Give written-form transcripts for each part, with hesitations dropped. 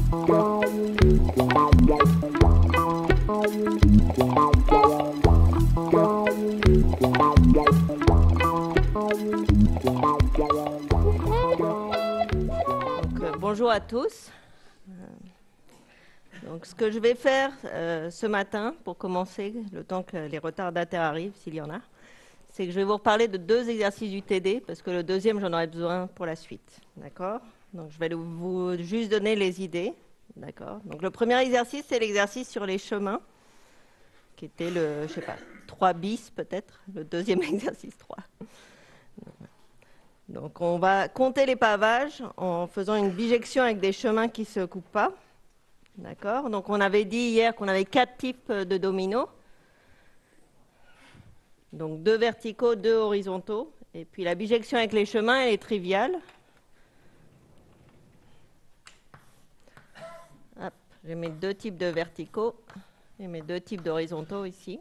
Bonjour à tous. Donc, ce que je vais faire ce matin, pour commencer, le temps que les retardataires arrivent, s'il y en a, c'est que je vais vous reparler de 2 exercices du TD, parce que le deuxième, j'en aurai besoin pour la suite. D'accord? Donc, je vais vous juste donner les idées. D'accord? Donc, le premier exercice, c'est l'exercice sur les chemins, qui était le, je sais pas, 3 bis peut-être, le deuxième exercice 3. Donc, on va compter les pavages en faisant une bijection avec des chemins qui ne se coupent pas. D'accord? Donc, on avait dit hier qu'on avait 4 types de dominos. Donc, 2 verticaux, 2 horizontaux. Et puis, la bijection avec les chemins, elle est triviale. Hop, je mets 2 types de verticaux et mes 2 types d'horizontaux ici.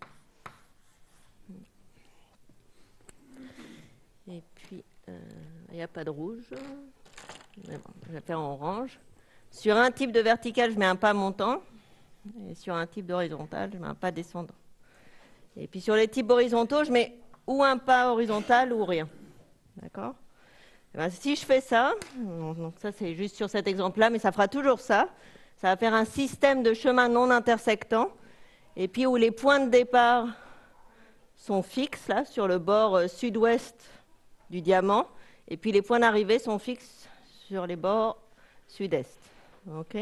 Et puis, il n'y a pas de rouge. Mais bon, je vais faire en orange. Sur un type de vertical, je mets un pas montant. Et sur un type d'horizontal, je mets un pas descendant. Et puis sur les types horizontaux, je mets ou un pas horizontal ou rien. D'accord? Ben, si je fais ça, donc ça c'est juste sur cet exemple-là, mais ça fera toujours ça. Ça va faire un système de chemins non intersectants. Et puis où les points de départ sont fixes, là, sur le bord sud-ouest du diamant. Et puis les points d'arrivée sont fixes sur les bords sud-est. OK?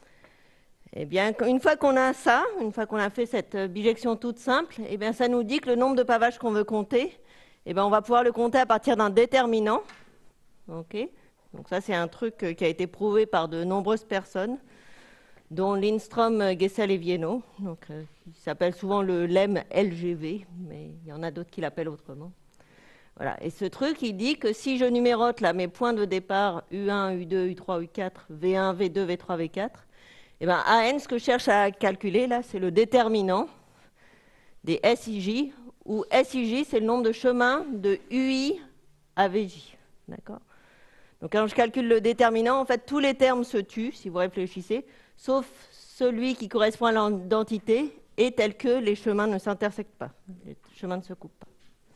Eh bien, une fois qu'on a ça, une fois qu'on a fait cette bijection toute simple, eh bien, ça nous dit que le nombre de pavages qu'on veut compter, eh bien, on va pouvoir le compter à partir d'un déterminant. OK? Donc ça, c'est un truc qui a été prouvé par de nombreuses personnes, dont Lindstrom, Gessel et Viennot. Donc, il s'appelle souvent le lemme LGV, mais il y en a d'autres qui l'appellent autrement. Voilà. Et ce truc, il dit que si je numérote là, mes points de départ U1, U2, U3, U4, V1, V2, V3, V4, eh bien, AN, ce que je cherche à calculer, là, c'est le déterminant des SIJ, où SIJ, c'est le nombre de chemins de UI à VJ. D'accord? Donc, quand je calcule le déterminant, en fait, tous les termes se tuent, si vous réfléchissez, sauf celui qui correspond à l'identité et tel que les chemins ne s'intersectent pas, les chemins ne se coupent pas.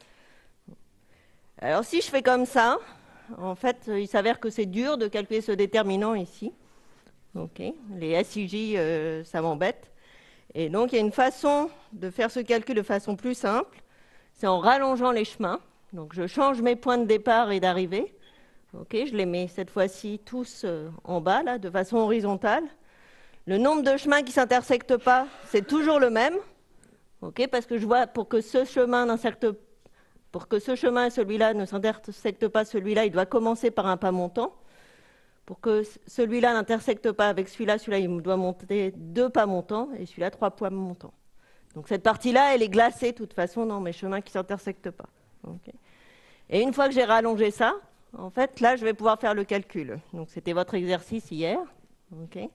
Alors, si je fais comme ça, en fait, il s'avère que c'est dur de calculer ce déterminant ici. Okay. Les SIJ, ça m'embête. Et donc, il y a une façon de faire ce calcul de façon plus simple. C'est en rallongeant les chemins. Donc, je change mes points de départ et d'arrivée. Okay, je les mets cette fois-ci tous en bas, là, de façon horizontale. Le nombre de chemins qui ne s'intersectent pas, c'est toujours le même. Okay, parce que je vois, pour que ce chemin et celui-là ne s'intersectent pas, celui-là, il doit commencer par un pas montant. Pour que celui-là n'intersecte pas avec celui-là, il doit monter 2 pas montants et celui-là 3 pas montants. Donc cette partie-là, elle est glacée de toute façon dans mes chemins qui ne s'intersectent pas. Okay. Et une fois que j'ai rallongé ça, en fait, là, je vais pouvoir faire le calcul. Donc c'était votre exercice hier. Okay.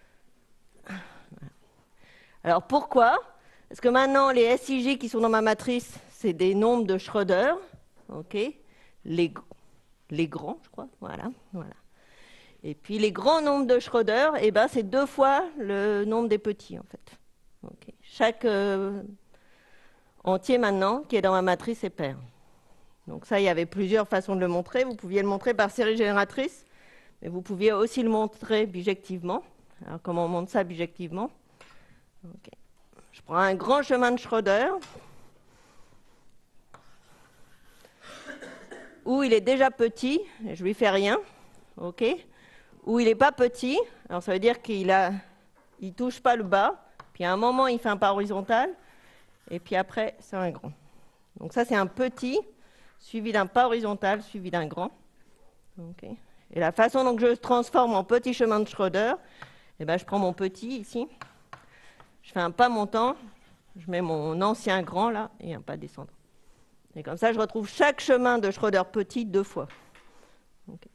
Alors pourquoi? Parce que maintenant, les SIJ qui sont dans ma matrice, c'est des nombres de Schröder. Okay. Les grands, je crois. Voilà. Et puis les grands nombres de Schröder, eh ben, c'est 2 fois le nombre des petits, en fait. Okay. Chaque entier, maintenant, qui est dans ma matrice est pair. Donc ça, il y avait plusieurs façons de le montrer. Vous pouviez le montrer par série génératrice, mais vous pouviez aussi le montrer bijectivement. Alors, comment on montre ça bijectivement? Okay. Je prends un grand chemin de Schröder, où il est déjà petit, et je lui fais rien. OK, où il n'est pas petit, alors ça veut dire qu'il ne touche pas le bas, puis à un moment il fait un pas horizontal, et puis après c'est un grand. Donc ça c'est un petit, suivi d'un pas horizontal, suivi d'un grand. Okay. Et la façon dont je transforme en petit chemin de Schröder, eh ben, je prends mon petit ici, je fais un pas montant, je mets mon ancien grand là, et un pas descendant. Et comme ça je retrouve chaque chemin de Schröder petit 2 fois. Okay.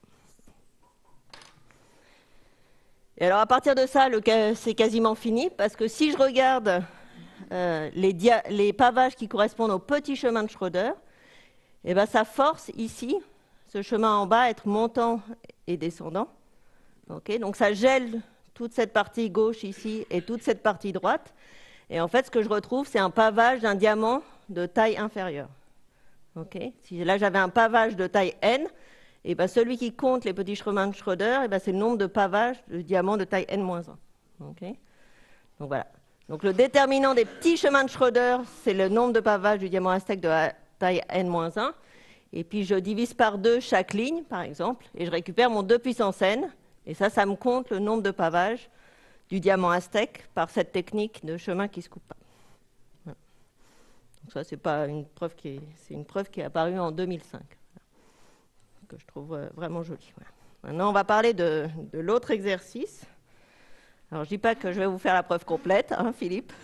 Et alors à partir de ça, c'est quasiment fini, parce que si je regarde les pavages qui correspondent au petit chemin de Schröder, eh ben, ça force ici, ce chemin en bas, à être montant et descendant. Okay, donc ça gèle toute cette partie gauche ici et toute cette partie droite. Et en fait, ce que je retrouve, c'est un pavage d'un diamant de taille inférieure. Okay, si là, j'avais un pavage de taille n, et ben, celui qui compte les petits chemins de Schröder, et ben, c'est le nombre de pavages de diamants de taille n-1. Okay, donc voilà. Donc le déterminant des petits chemins de Schröder, c'est le nombre de pavages du diamant aztèque de taille n-1. Et puis je divise par 2 chaque ligne, par exemple, et je récupère mon 2 puissance n. Et ça me compte le nombre de pavages du diamant aztèque par cette technique de chemin qui ne se coupe pas. Voilà. Donc ça, c'est pas une preuve c'est une preuve qui est apparue en 2005, que je trouve vraiment jolie. Voilà. Maintenant, on va parler de l'autre exercice. Alors, je ne dis pas que je vais vous faire la preuve complète, hein, Philippe.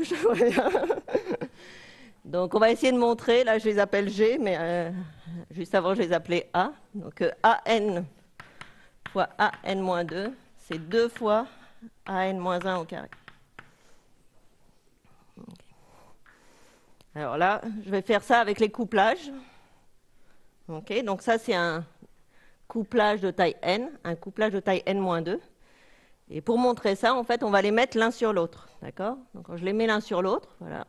Donc, on va essayer de montrer. Là, je les appelle G, mais juste avant, je les appelais A. Donc, AN fois AN-2, c'est 2 fois AN-1 au carré. Okay. Alors là, je vais faire ça avec les couplages. Okay, donc ça, c'est un couplage de taille n, un couplage de taille n-2. Et pour montrer ça, en fait, on va les mettre l'un sur l'autre. D'accord? Donc, quand je les mets l'un sur l'autre, voilà.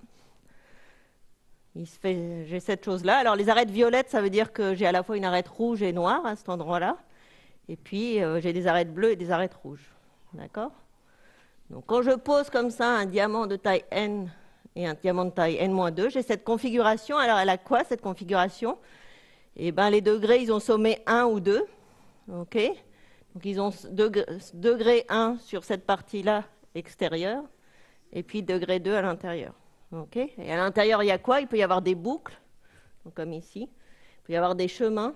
J'ai cette chose-là. Alors, les arêtes violettes, ça veut dire que j'ai à la fois une arête rouge et noire à cet endroit-là. Et puis, j'ai des arêtes bleues et des arêtes rouges. D'accord? Donc, quand je pose comme ça un diamant de taille n et un diamant de taille n-2, j'ai cette configuration. Alors, elle a quoi, cette configuration? Eh bien, les degrés, ils ont sommet 1 ou 2. OK? Donc, ils ont degré 1 sur cette partie-là extérieure, et puis degré 2 à l'intérieur. Okay, et à l'intérieur, il y a quoi? Il peut y avoir des boucles, donc comme ici. Il peut y avoir des chemins,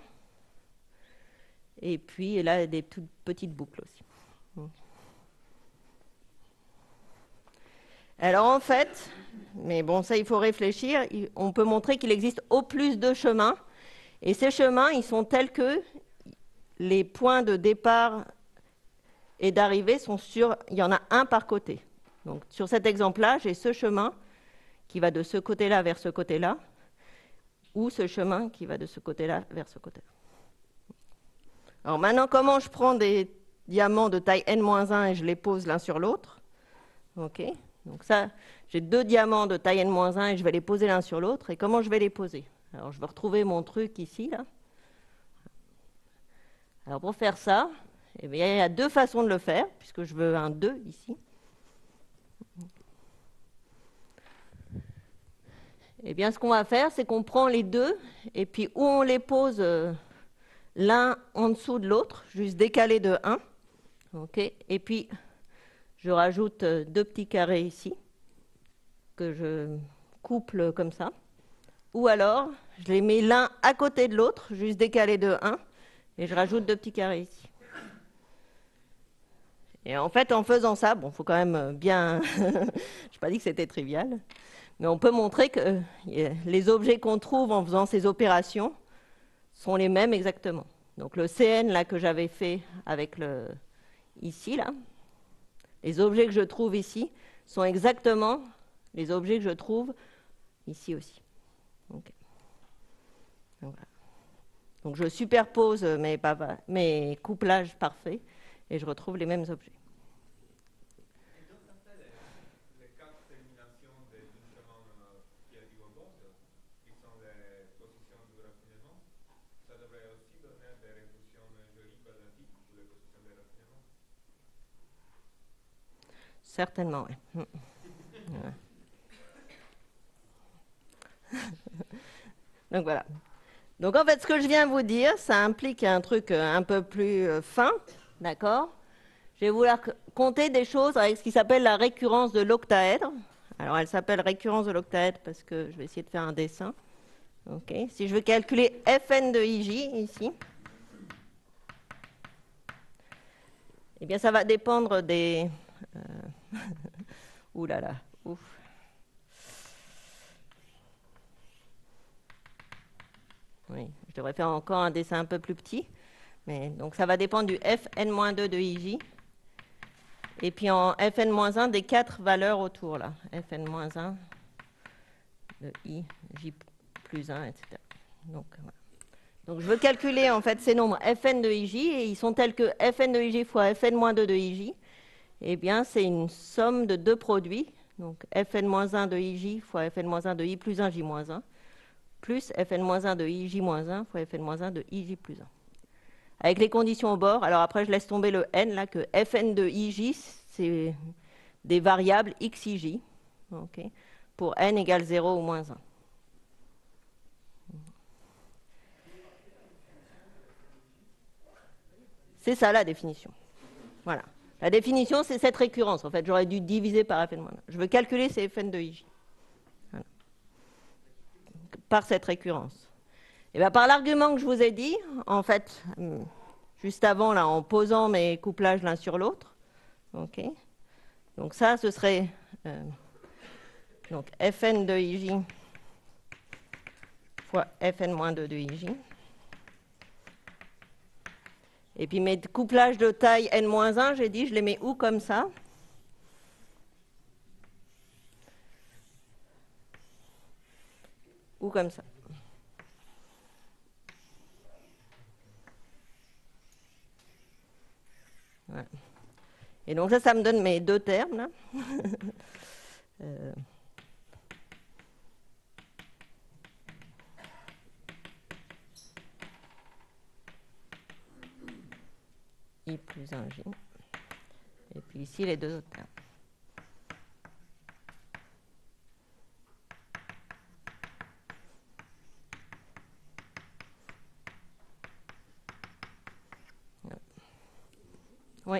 et puis là, des toutes petites boucles aussi. Alors, en fait, mais bon, ça, il faut réfléchir. On peut montrer qu'il existe au plus 2 chemins, et ces chemins, ils sont tels que les points de départ et d'arrivée sont sur... Il y en a un par côté. Donc, sur cet exemple-là, j'ai ce chemin qui va de ce côté-là vers ce côté-là, ou ce chemin qui va de ce côté-là vers ce côté-là. Alors maintenant, comment je prends des diamants de taille n-1 et je les pose l'un sur l'autre? Okay. Donc ça, j'ai 2 diamants de taille n-1 et je vais les poser l'un sur l'autre. Et comment je vais les poser? Alors, je vais retrouver mon truc ici, là. Alors, pour faire ça, eh bien, il y a 2 façons de le faire, puisque je veux un 2 ici. Eh bien, ce qu'on va faire, c'est qu'on prend les 2, et puis où on les pose l'un en dessous de l'autre, juste décalé de 1. Okay. Et puis, je rajoute 2 petits carrés ici, que je couple comme ça. Ou alors, je les mets l'un à côté de l'autre, juste décalé de 1. Et je rajoute 2 petits carrés ici. Et en fait, en faisant ça, bon, il faut quand même bien... je n'ai pas dit que c'était trivial, mais on peut montrer que les objets qu'on trouve en faisant ces opérations sont les mêmes exactement. Donc le CN là, que j'avais fait avec ici, là, les objets que je trouve ici sont exactement les objets que je trouve ici aussi. Okay. Donc, voilà. Donc je superpose mes couplages parfaits et je retrouve les mêmes objets. Et donc, en fait, les 4 terminations des chemins qui arrivent au bord, qui sont les positions du raffinement, ça devrait aussi donner des récursions jolies quadratiques pour les positions de raffinement? Certainement, oui. Ouais. Donc voilà. Donc en fait, ce que je viens vous dire, ça implique un truc un peu plus fin, d'accord? Je vais vouloir compter des choses avec ce qui s'appelle la récurrence de l'octaèdre. Alors elle s'appelle récurrence de l'octaèdre parce que je vais essayer de faire un dessin. Okay. Si je veux calculer Fn de Ij ici, eh bien ça va dépendre des... Ouh là là, ouf. Oui, je devrais faire encore un dessin un peu plus petit. Mais, donc ça va dépendre du Fn-2 de Ij. Et puis en Fn-1 des 4 valeurs autour, là. Fn-1 de I, J plus 1, etc. Donc, voilà. Donc je veux calculer en fait ces nombres Fn de Ij et ils sont tels que Fn de Ij fois Fn-2 de Ij. eh bien, c'est une somme de deux produits, donc Fn-1 de Ij fois Fn-1 de I plus 1 J-1, plus Fn-1 de Ij-1 fois Fn-1 de Ij plus 1. Avec les conditions au bord, alors après je laisse tomber le n, là, que Fn de Ij, c'est des variables x, ij, okay, pour n égale 0 ou moins 1. C'est ça la définition. Voilà. La définition, c'est cette récurrence. En fait, j'aurais dû diviser par Fn-1. Je veux calculer ces Fn de Ij. Voilà. Par cette récurrence. Et bien, par l'argument que je vous ai dit, en fait, juste avant, là, en posant mes couplages l'un sur l'autre, okay, donc ça, ce serait donc Fn de Ij fois Fn-2 de Ij. Et puis mes couplages de taille n-1, j'ai dit, je les mets où comme ça? Ou comme ça. Voilà. Et donc ça me donne mes deux termes, là. I plus 1J. Et puis ici, les deux autres termes. Oui.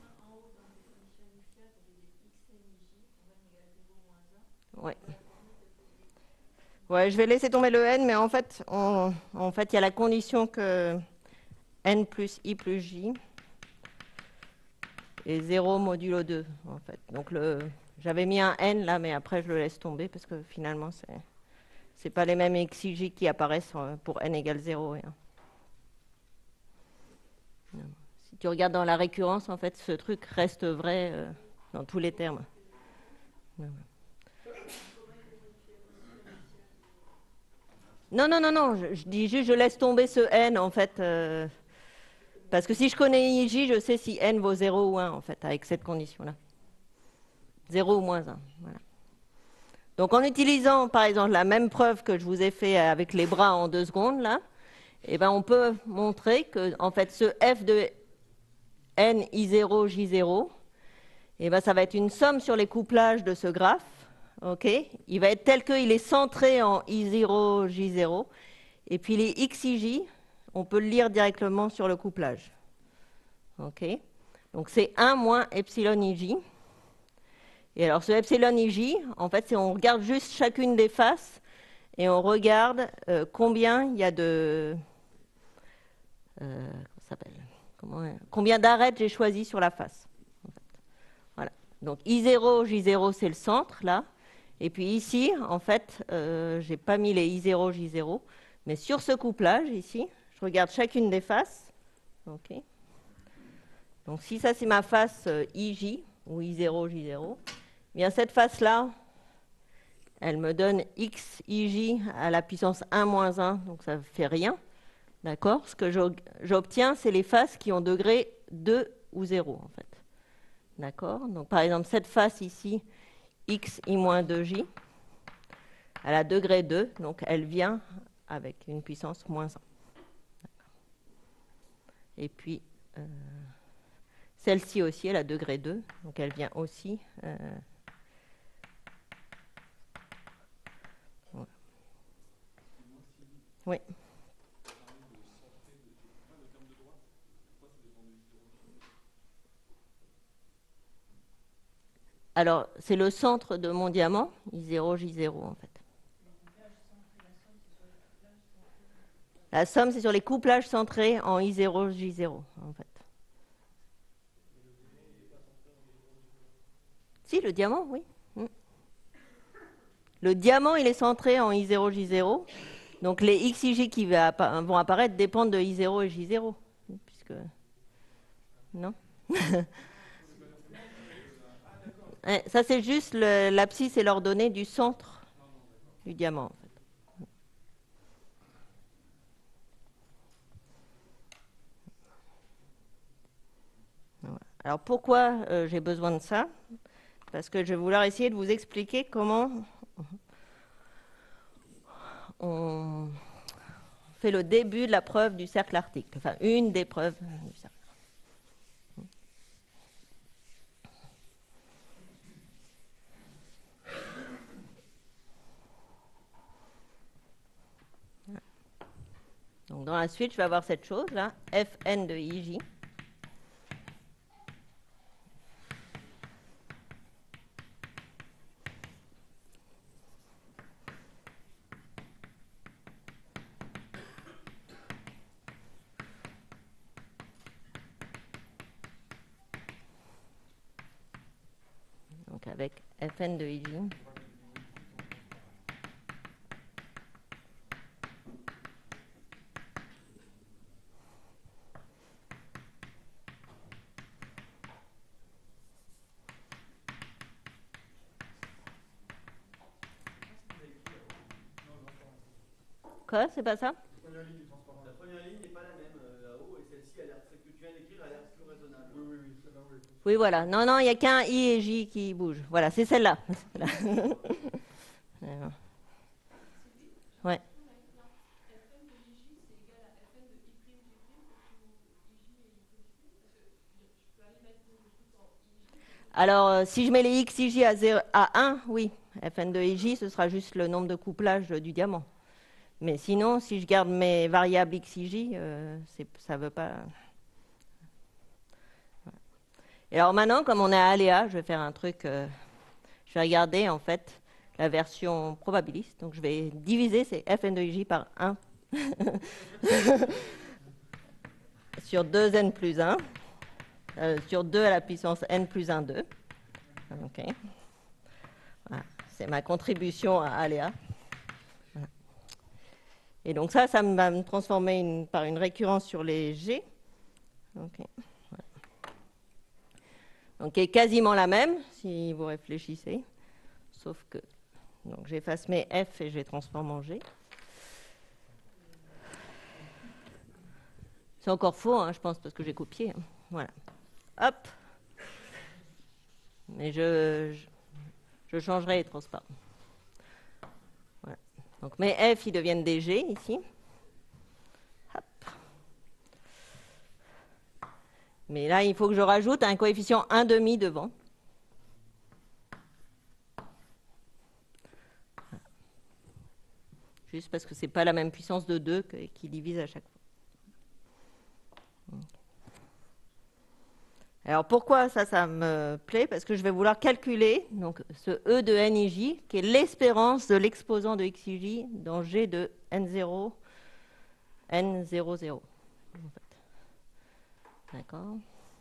Oui. Ouais, je vais laisser tomber le n, mais en fait, il y a la condition que n plus i plus j est 0 modulo 2, en fait. Donc, j'avais mis un n là, mais après, je le laisse tomber parce que finalement, c'est pas les mêmes x, i, j qui apparaissent pour n égale 0 et 1. Si tu regardes dans la récurrence, en fait, ce truc reste vrai dans tous les termes. Non, non, non, non, je dis juste, je laisse tomber ce n, en fait, parce que si je connais ij, je sais si n vaut 0 ou 1, en fait, avec cette condition-là. 0 ou moins 1, voilà. Donc, en utilisant, par exemple, la même preuve que je vous ai fait avec les bras en 2 secondes, là, eh ben, on peut montrer que, en fait, ce f de n i0, j0, eh ben, ça va être une somme sur les couplages de ce graphe. Okay, il va être tel qu'il est centré en I0, J0. Et puis les X, J, on peut le lire directement sur le couplage. Okay, donc c'est 1 moins epsilon IJ. Et alors ce epsilon IJ, en fait, on regarde juste chacune des faces et on regarde combien il y a de... combien d'arêtes j'ai choisi sur la face. En fait. Voilà. Donc I0, J0, c'est le centre, là. Et puis ici, en fait, je n'ai pas mis les I0, J0, mais sur ce couplage, ici, je regarde chacune des faces. Okay. Donc si ça, c'est ma face IJ, ou I0, J0, bien cette face-là, elle me donne X, IJ à la puissance 1 moins 1, donc ça ne fait rien. D'accord? Ce que j'obtiens, c'est les faces qui ont degré 2 ou 0, en fait. D'accord? Donc par exemple, cette face ici, X, I-2J, elle a degré 2, donc elle vient avec une puissance moins 1. Et puis, celle-ci aussi, elle a degré 2, donc elle vient aussi... Oui. Alors, c'est le centre de mon diamant, I0, J0, en fait. La somme, c'est sur les couplages centrés en I0, J0, en fait. Si, le diamant, oui. Le diamant, il est centré en I0, J0. Donc, les X, J qui vont apparaître dépendent de I0 et J0. Puisque... Non. Ça, c'est juste l'abscisse et l'ordonnée du centre du diamant, en fait. Alors pourquoi j'ai besoin de ça? Parce que je vais vouloir essayer de vous expliquer comment on fait le début de la preuve du cercle arctique, enfin une des preuves du cercle. Donc dans la suite, je vais avoir cette chose-là, Fn de Ij. Donc avec Fn de Ij. Quoi? C'est pas ça? La première ligne n'est pas la même là-haut, et celle-ci, celle que tu viens d'écrire, a l'air plus raisonnable. Oui, c'est là où il faut. Oui, voilà. Non, non, il n'y a qu'un I et J qui bougent. Voilà, c'est celle-là. Ouais. Alors, si je mets les X, Ij à 1, oui. Fn de Ij, ce sera juste le nombre de couplages du diamant. Mais sinon, si je garde mes variables X, Ij, ça ne veut pas... Et alors maintenant, comme on est à aléa, je vais faire un truc... je vais regarder, en fait, la version probabiliste. Donc, je vais diviser ces Fn de Ij par 1 sur 2n plus 1, sur 2 à la puissance n plus 1, 2. OK. Voilà. C'est ma contribution à aléa. Voilà. Et donc ça va me transformer par une récurrence sur les G. OK. Voilà. Donc, qui est quasiment la même, si vous réfléchissez. Sauf que... Donc, j'efface mes F et je les transforme en G. C'est encore faux, hein, je pense, parce que j'ai copié. Hein. Voilà. Hop. Mais je changerai les transparents. Voilà. Donc mes F, ils deviennent des G ici. Hop. Mais là, il faut que je rajoute un coefficient 1,5 devant. Juste parce que ce n'est pas la même puissance de 2 qui divise à chaque fois. Alors pourquoi ça me plaît? Parce que je vais vouloir calculer donc, ce E de NIJ, qui est l'espérance de l'exposant de XIJ dans G de N0, N00. En fait. D'accord.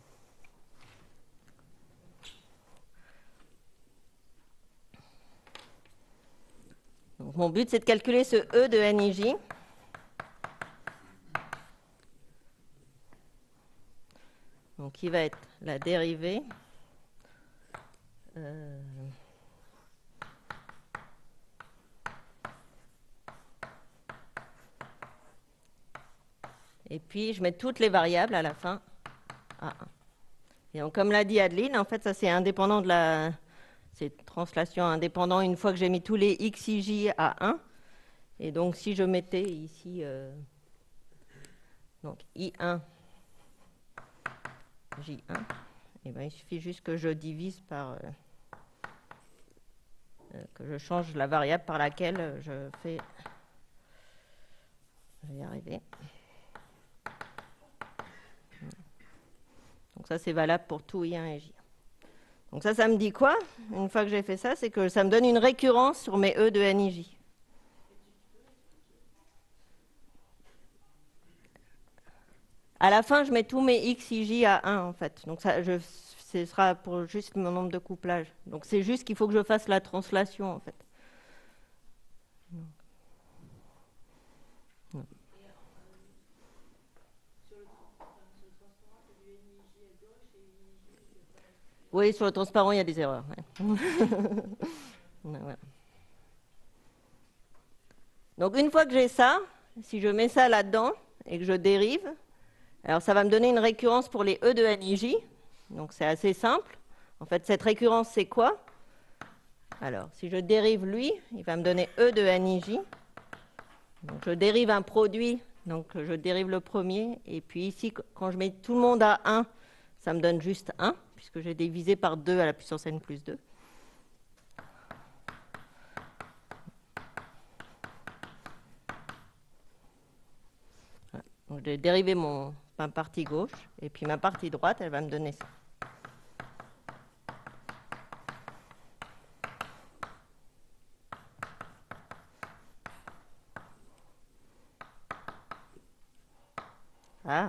Donc mon but, c'est de calculer ce E de NIJ. Donc, qui va être la dérivée et puis, je mets toutes les variables à la fin à 1. Et donc, comme l'a dit Adeline, en fait, ça, c'est indépendant de la... C'est translation indépendant une fois que j'ai mis tous les XIJ à 1. Et donc, si je mettais ici donc I1, J1, et ben, il suffit juste que je divise par... que je change la variable par laquelle je fais... Je vais y arriver. Donc ça, c'est valable pour tout I1 et J1. Donc ça me dit quoi? Une fois que j'ai fait ça, c'est que ça me donne une récurrence sur mes E de NIJ. À la fin, je mets tous mes X, IJ à 1, en fait. Donc ça, ce sera pour juste mon nombre de couplages. Donc c'est juste qu'il faut que je fasse la translation, en fait. Oui, sur le transparent, il y a des erreurs. Ouais. Ouais. Donc une fois que j'ai ça, si je mets ça là-dedans et que je dérive, alors ça va me donner une récurrence pour les E de NIJ. Donc c'est assez simple. En fait, cette récurrence, c'est quoi? Alors, si je dérive lui, il va me donner E de NIJ. Donc je dérive un produit, donc je dérive le premier. Et puis ici, quand je mets tout le monde à 1, ça me donne juste 1, puisque j'ai divisé par 2 à la puissance n plus 2. Voilà. Donc j'ai dérivé ma partie gauche, et puis ma partie droite, elle va me donner ça. Ah.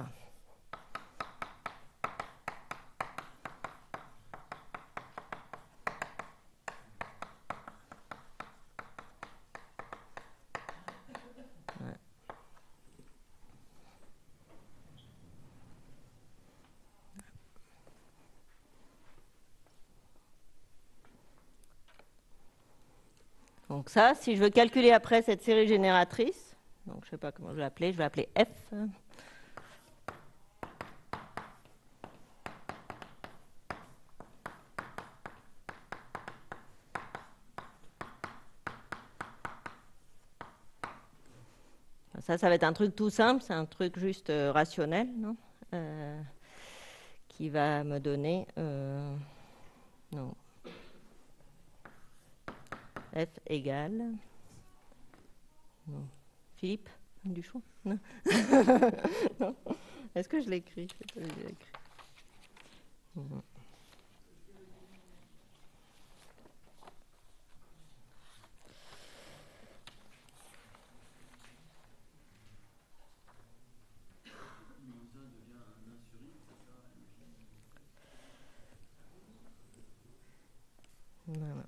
Donc ça, si je veux calculer après cette série génératrice, donc je ne sais pas comment je vais l'appeler, je vais l'appeler F. Ça va être un truc tout simple, c'est un truc juste rationnel, non qui va me donner non, F égale non. Philippe Duchon non. Non. Est-ce que je l'écris? Voilà.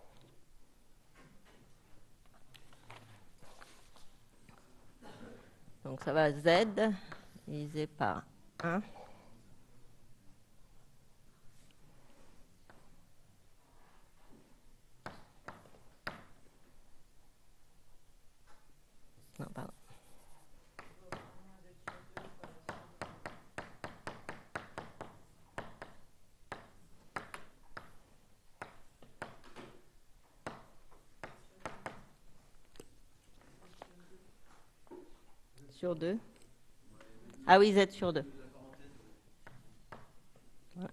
Donc ça va Z divisé par 1. Non, pardon. Sur 2. Ah oui, Z sur 2. Ouais.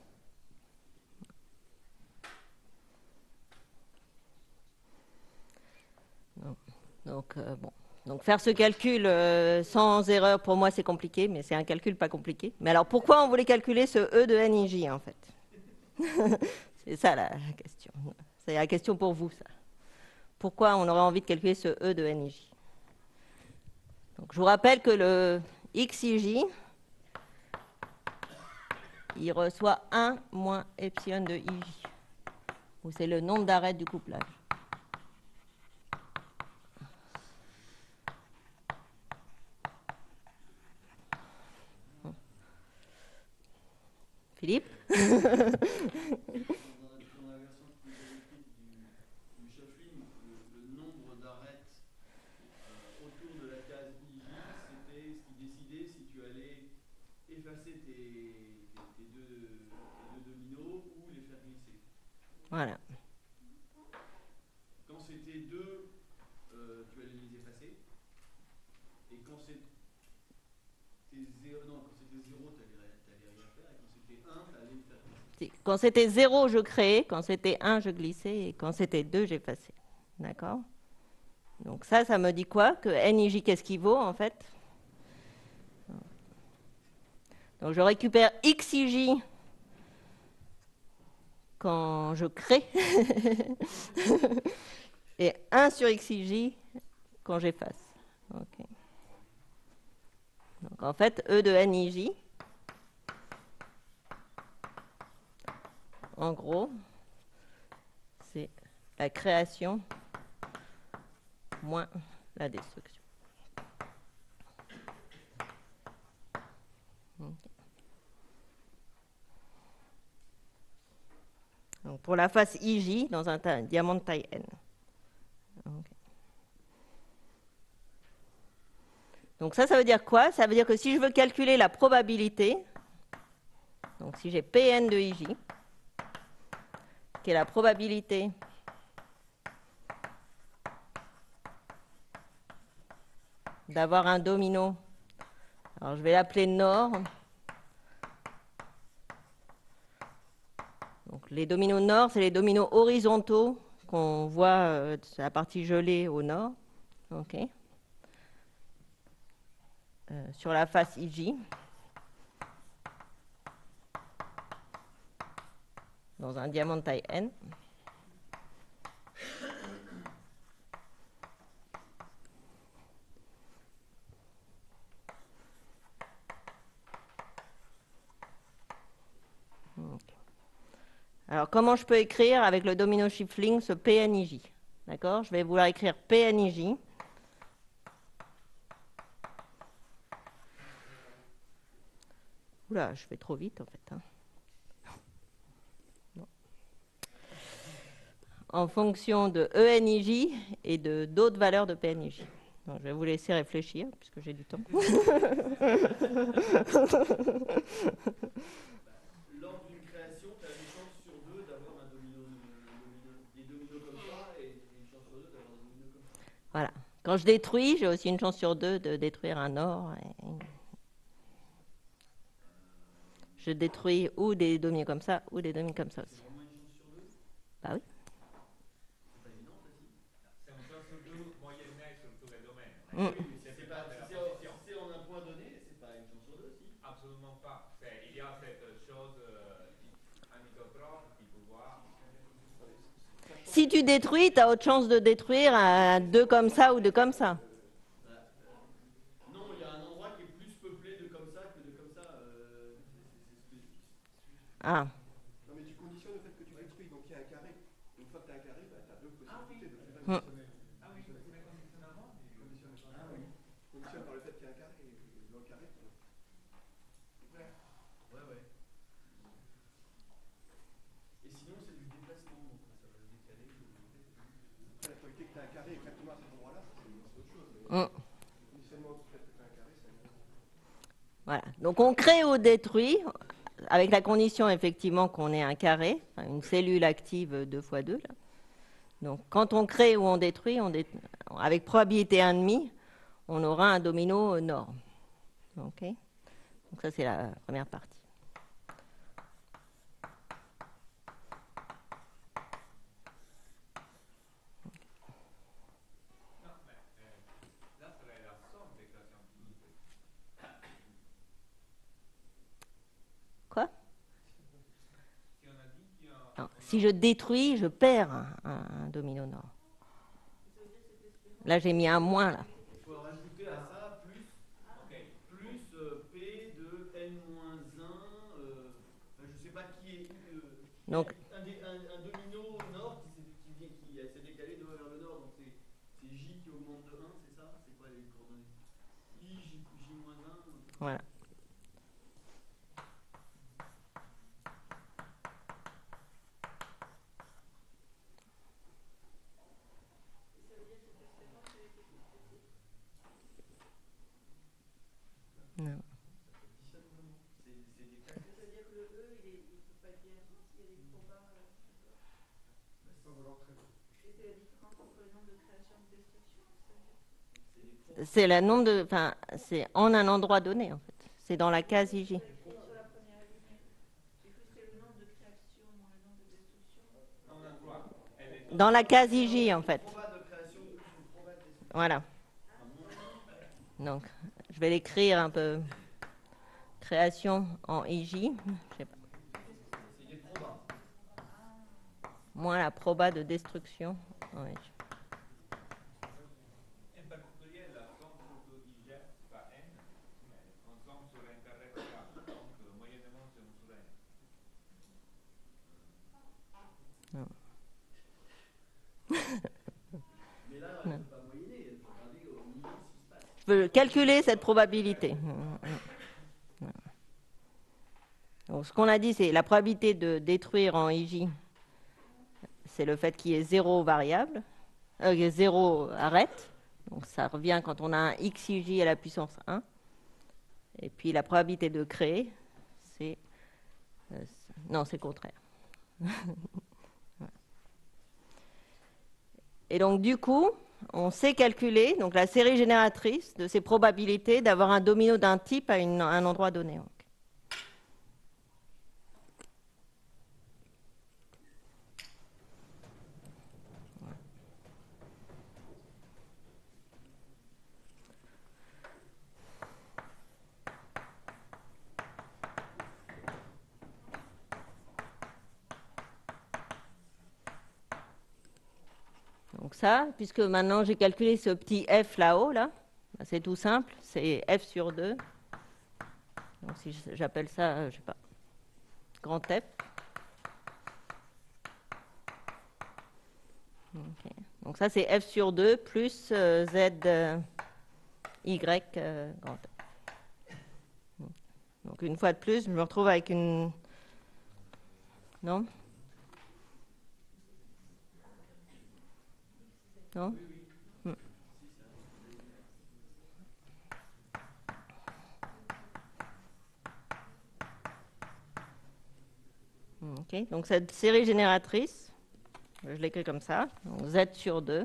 Bon. Donc faire ce calcul sans erreur, pour moi, c'est compliqué, mais c'est un calcul pas compliqué. Mais alors, pourquoi on voulait calculer ce E de NIJ, en fait? C'est ça la question. C'est la question pour vous, ça. Pourquoi on aurait envie de calculer ce E de NIJ? Donc, je vous rappelle que le XIJ, il reçoit 1 moins epsilon de IJ, où c'est le nombre d'arêtes du couplage. Philippe? Dans la version que vous avez écrite du shuffling, le nombre d'arêtes autour de la case IJ, c'était ce qui décidait si tu allais effacer tes deux dominos ou les faire glisser. Voilà. Quand c'était 2, tu allais les effacer. Et quand c'était 0, tu n'allais rien faire. Et quand c'était 1, tu allais le faire glisser. Quand c'était 0, je créais. Quand c'était 1, je glissais. Et quand c'était 2, j'effaçais. D'accord? Donc ça me dit quoi? Que NIJ, qu'est-ce qu'il vaut, en fait? Donc je récupère XIJ quand je crée. Et 1 sur XIJ quand j'efface. Okay. Donc en fait, E de NIJ, en gros, c'est la création moins la destruction. Okay. Donc pour la face IJ dans un diamant de taille N. Okay. Donc ça veut dire quoi? Ça veut dire que si je veux calculer la probabilité Donc si j'ai Pn de IJ, qui est la probabilité d'avoir un domino, alors je vais l'appeler Nord. Donc les dominos Nord, c'est les dominos horizontaux qu'on voit, c'est la partie gelée au nord. Ok. Sur la face IJ. Dans un diamant de taille N. Okay. Alors, comment je peux écrire avec le domino shuffling ce PNIJ? D'accord? Je vais vouloir écrire PNIJ. Oula, je vais trop vite en fait. Hein. En fonction de ENIJ et de d'autres valeurs de PNIJ. Donc, je vais vous laisser réfléchir puisque j'ai du temps. Lors d'une création, tu as une chance sur deux d'avoir des dominos comme ça et une chance sur deux d'avoir des dominos comme ça. Voilà. Quand je détruis, j'ai aussi une chance sur deux de détruire un or. Je détruis ou des dominos comme ça ou des dominos comme ça aussi. C'est vraiment une chance sur deux? Bah oui. C'est pas évident, ça, si? C'est une chance sur deux moyennée sur tous les domaines. Mm. Oui, mais si c'est en un point donné, c'est pas une chance sur deux, si? Absolument pas. Il y a cette chose anisotrope qu'il faut voir. Si tu détruis, tu as autre chance de détruire à deux comme ça ou deux comme ça. Non, il y a un endroit qui est plus peuplé de comme ça que de comme ça. Ah. Non, mais tu conditionnes le fait que tu détruis, donc il y a un carré. Une fois que tu as un carré, tu as deux possibilités de tout Mm. Ah oui, mais conditionnellement. Ah oui. conditionne par le fait qu'il y a un carré. Et dans le carré, Ouais, ouais. Et sinon, c'est du déplacement, donc ça va se décaler. après, la probabilité que tu as un carré exactement à cet endroit-là, c'est autre chose. Mais Mm. le conditionnement du fait que tu as un carré, c'est un carré. Voilà. Donc on crée ou détruit avec la condition effectivement qu'on ait un carré, enfin, une cellule active 2x2. Là. Donc quand on crée ou on détruit, avec probabilité 1,5, on aura un domino Nord. Ok. Donc ça c'est la première partie. Non, mais là, c'est la somme des créations finies. Quoi? Si on a dit qu'il y a Non. Si je détruis, je perds un domino Nord. Là j'ai mis un moins là. Il faut rajouter à ça plus P de N-1. Je sais pas qui est. Donc un domino nord qui s'est décalé de vers le nord, donc c'est J qui augmente de 1, c'est ça? C'est quoi les coordonnées? I, J-1. voilà. Non. C'est la nombre de, enfin, c'est en un endroit donné en fait. C'est dans la case IJ. Dans la case IJ en fait. Voilà. Donc, je vais l'écrire un peu. Création en IJ. Je sais pas. Moins la proba de destruction en IJ. en particulier la somme sur IJ, c'est pas N, mais on somme sur un carré variable. Donc, moyennement, c'est un sur N. Non. Mais là, elle ne peut pas moyenner, elle peut regarder au milieu ce qui se passe. Je peux calculer cette probabilité. Donc, ce qu'on a dit, c'est la probabilité de détruire en IJ, c'est le fait qu'il y ait zéro variable, zéro arrête. Donc ça revient quand on a un XIJ à la puissance 1. Et puis la probabilité de créer, c'est Non, c'est le contraire. Et donc, du coup, on sait calculer donc, la série génératrice de ces probabilités d'avoir un domino d'un type à un endroit donné. Donc ça, puisque maintenant j'ai calculé ce petit f là-haut, là, c'est tout simple, c'est f sur 2. Donc si j'appelle ça, je sais pas, grand F. Okay. Donc ça c'est f sur 2 plus z y grand F. Donc une fois de plus, je me retrouve avec une... Non ? Non ? Okay. Donc cette série génératrice, je l'écris comme ça, donc z sur 2.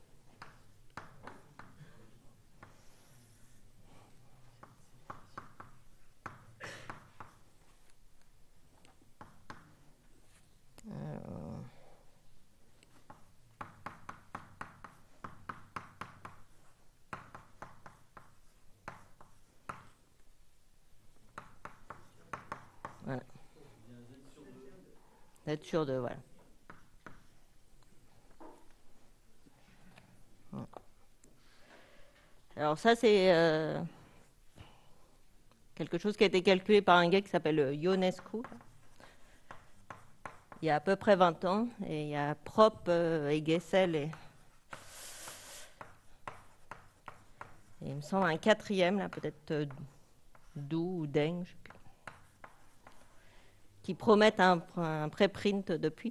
Voilà. Z sur 2, voilà. Alors ça, c'est quelque chose qui a été calculé par un gars qui s'appelle Ionescu. Il y a à peu près 20 ans. Et il y a Prop et Gessel et il me semble un quatrième, là, peut-être Dou ou Deng, je sais plus, qui promettent un préprint depuis.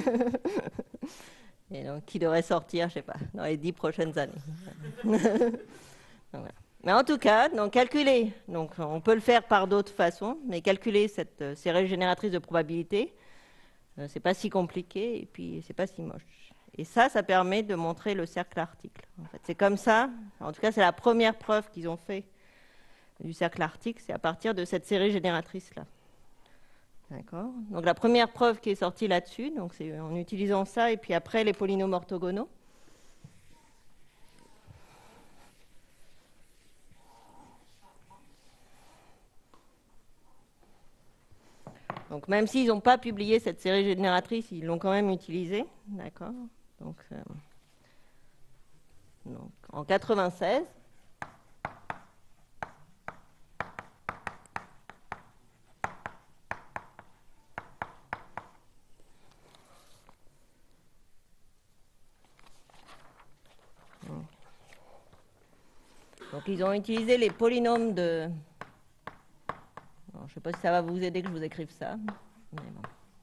Et donc, qui devrait sortir, je sais pas, dans les 10 prochaines années. Donc, voilà. Mais en tout cas, donc, calculer, donc, on peut le faire par d'autres façons, mais calculer cette série génératrice de probabilité, c'est pas si compliqué et puis c'est pas si moche. Et ça permet de montrer le cercle article. En fait, c'est comme ça, en tout cas, c'est la première preuve qu'ils ont fait du cercle article, c'est à partir de cette série génératrice-là. D'accord. Donc la première preuve qui est sortie là-dessus, donc c'est en utilisant ça et puis après les polynômes orthogonaux. Donc même s'ils n'ont pas publié cette série génératrice, ils l'ont quand même utilisée. D'accord. Donc en 96. Donc ils ont utilisé les polynômes de... Alors, je ne sais pas si ça va vous aider que je vous écrive ça. Mais bon.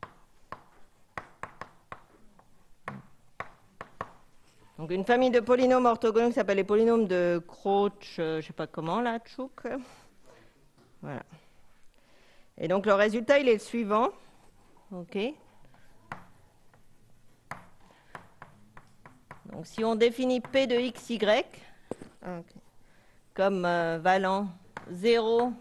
Donc une famille de polynômes orthogonaux qui s'appelle les polynômes de Crouch, je ne sais pas comment là, Chouk. Voilà. Et donc le résultat, il est le suivant. OK. Donc si on définit P de XY comme valant 0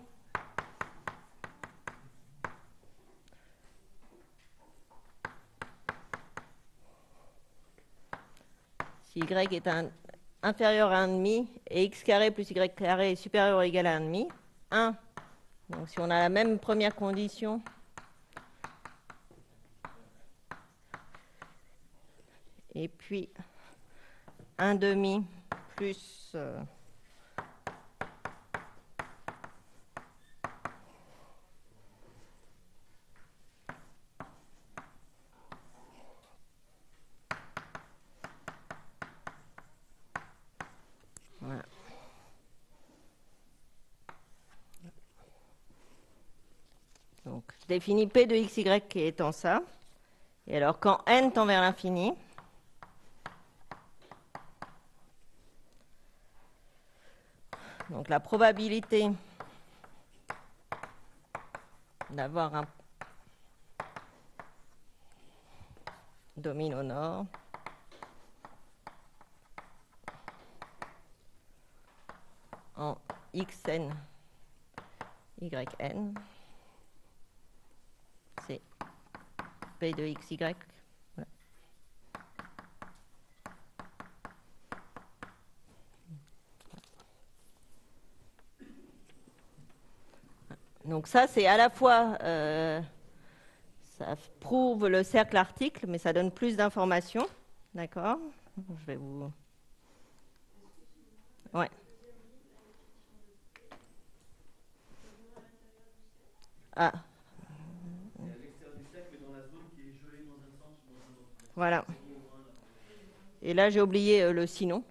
si Y est inférieur à 1,5 et X carré plus Y carré est supérieur ou égal à 1,5, 1. Donc si on a la même première condition, et puis 1,5 plus voilà. Donc je définis P de XY étant ça. Et alors quand n tend vers l'infini, donc la probabilité d'avoir un domino nord. En xn, yn, c'est p de xy. Voilà. Donc ça, c'est à la fois, ça prouve le cercle article, mais ça donne plus d'informations. D'accord? Je vais vous... Ouais. Ah. Et à l'extérieur du cercle, mais dans la zone qui est gelée dans un sens ou dans un autre. Voilà. Et là, j'ai oublié le sinon.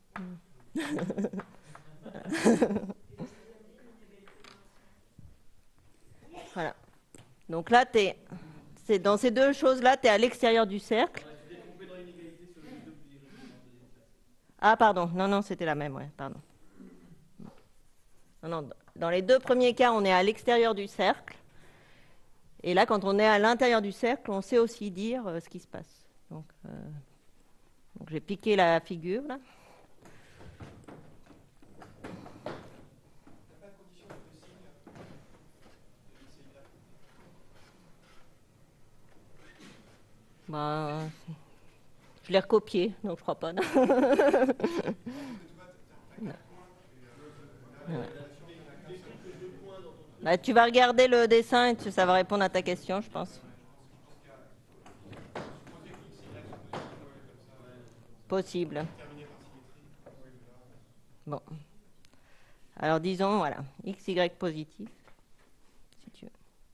Voilà. Donc là, c'est dans ces deux choses-là, tu es à l'extérieur du cercle. Tu t'es trompé dans l'inégalité sur le deux plus Ah, pardon. Non, non, c'était la même, ouais, pardon. Non, non, dans les deux premiers cas, on est à l'extérieur du cercle. Et là, quand on est à l'intérieur du cercle, on sait aussi dire ce qui se passe. Donc j'ai piqué la figure, là. Bah, je l'ai recopié, donc je crois pas. Non. Ouais. Bah, tu vas regarder le dessin et ça va répondre à ta question, je pense. Possible. Bon. Alors disons, voilà, x, y positif, si tu veux.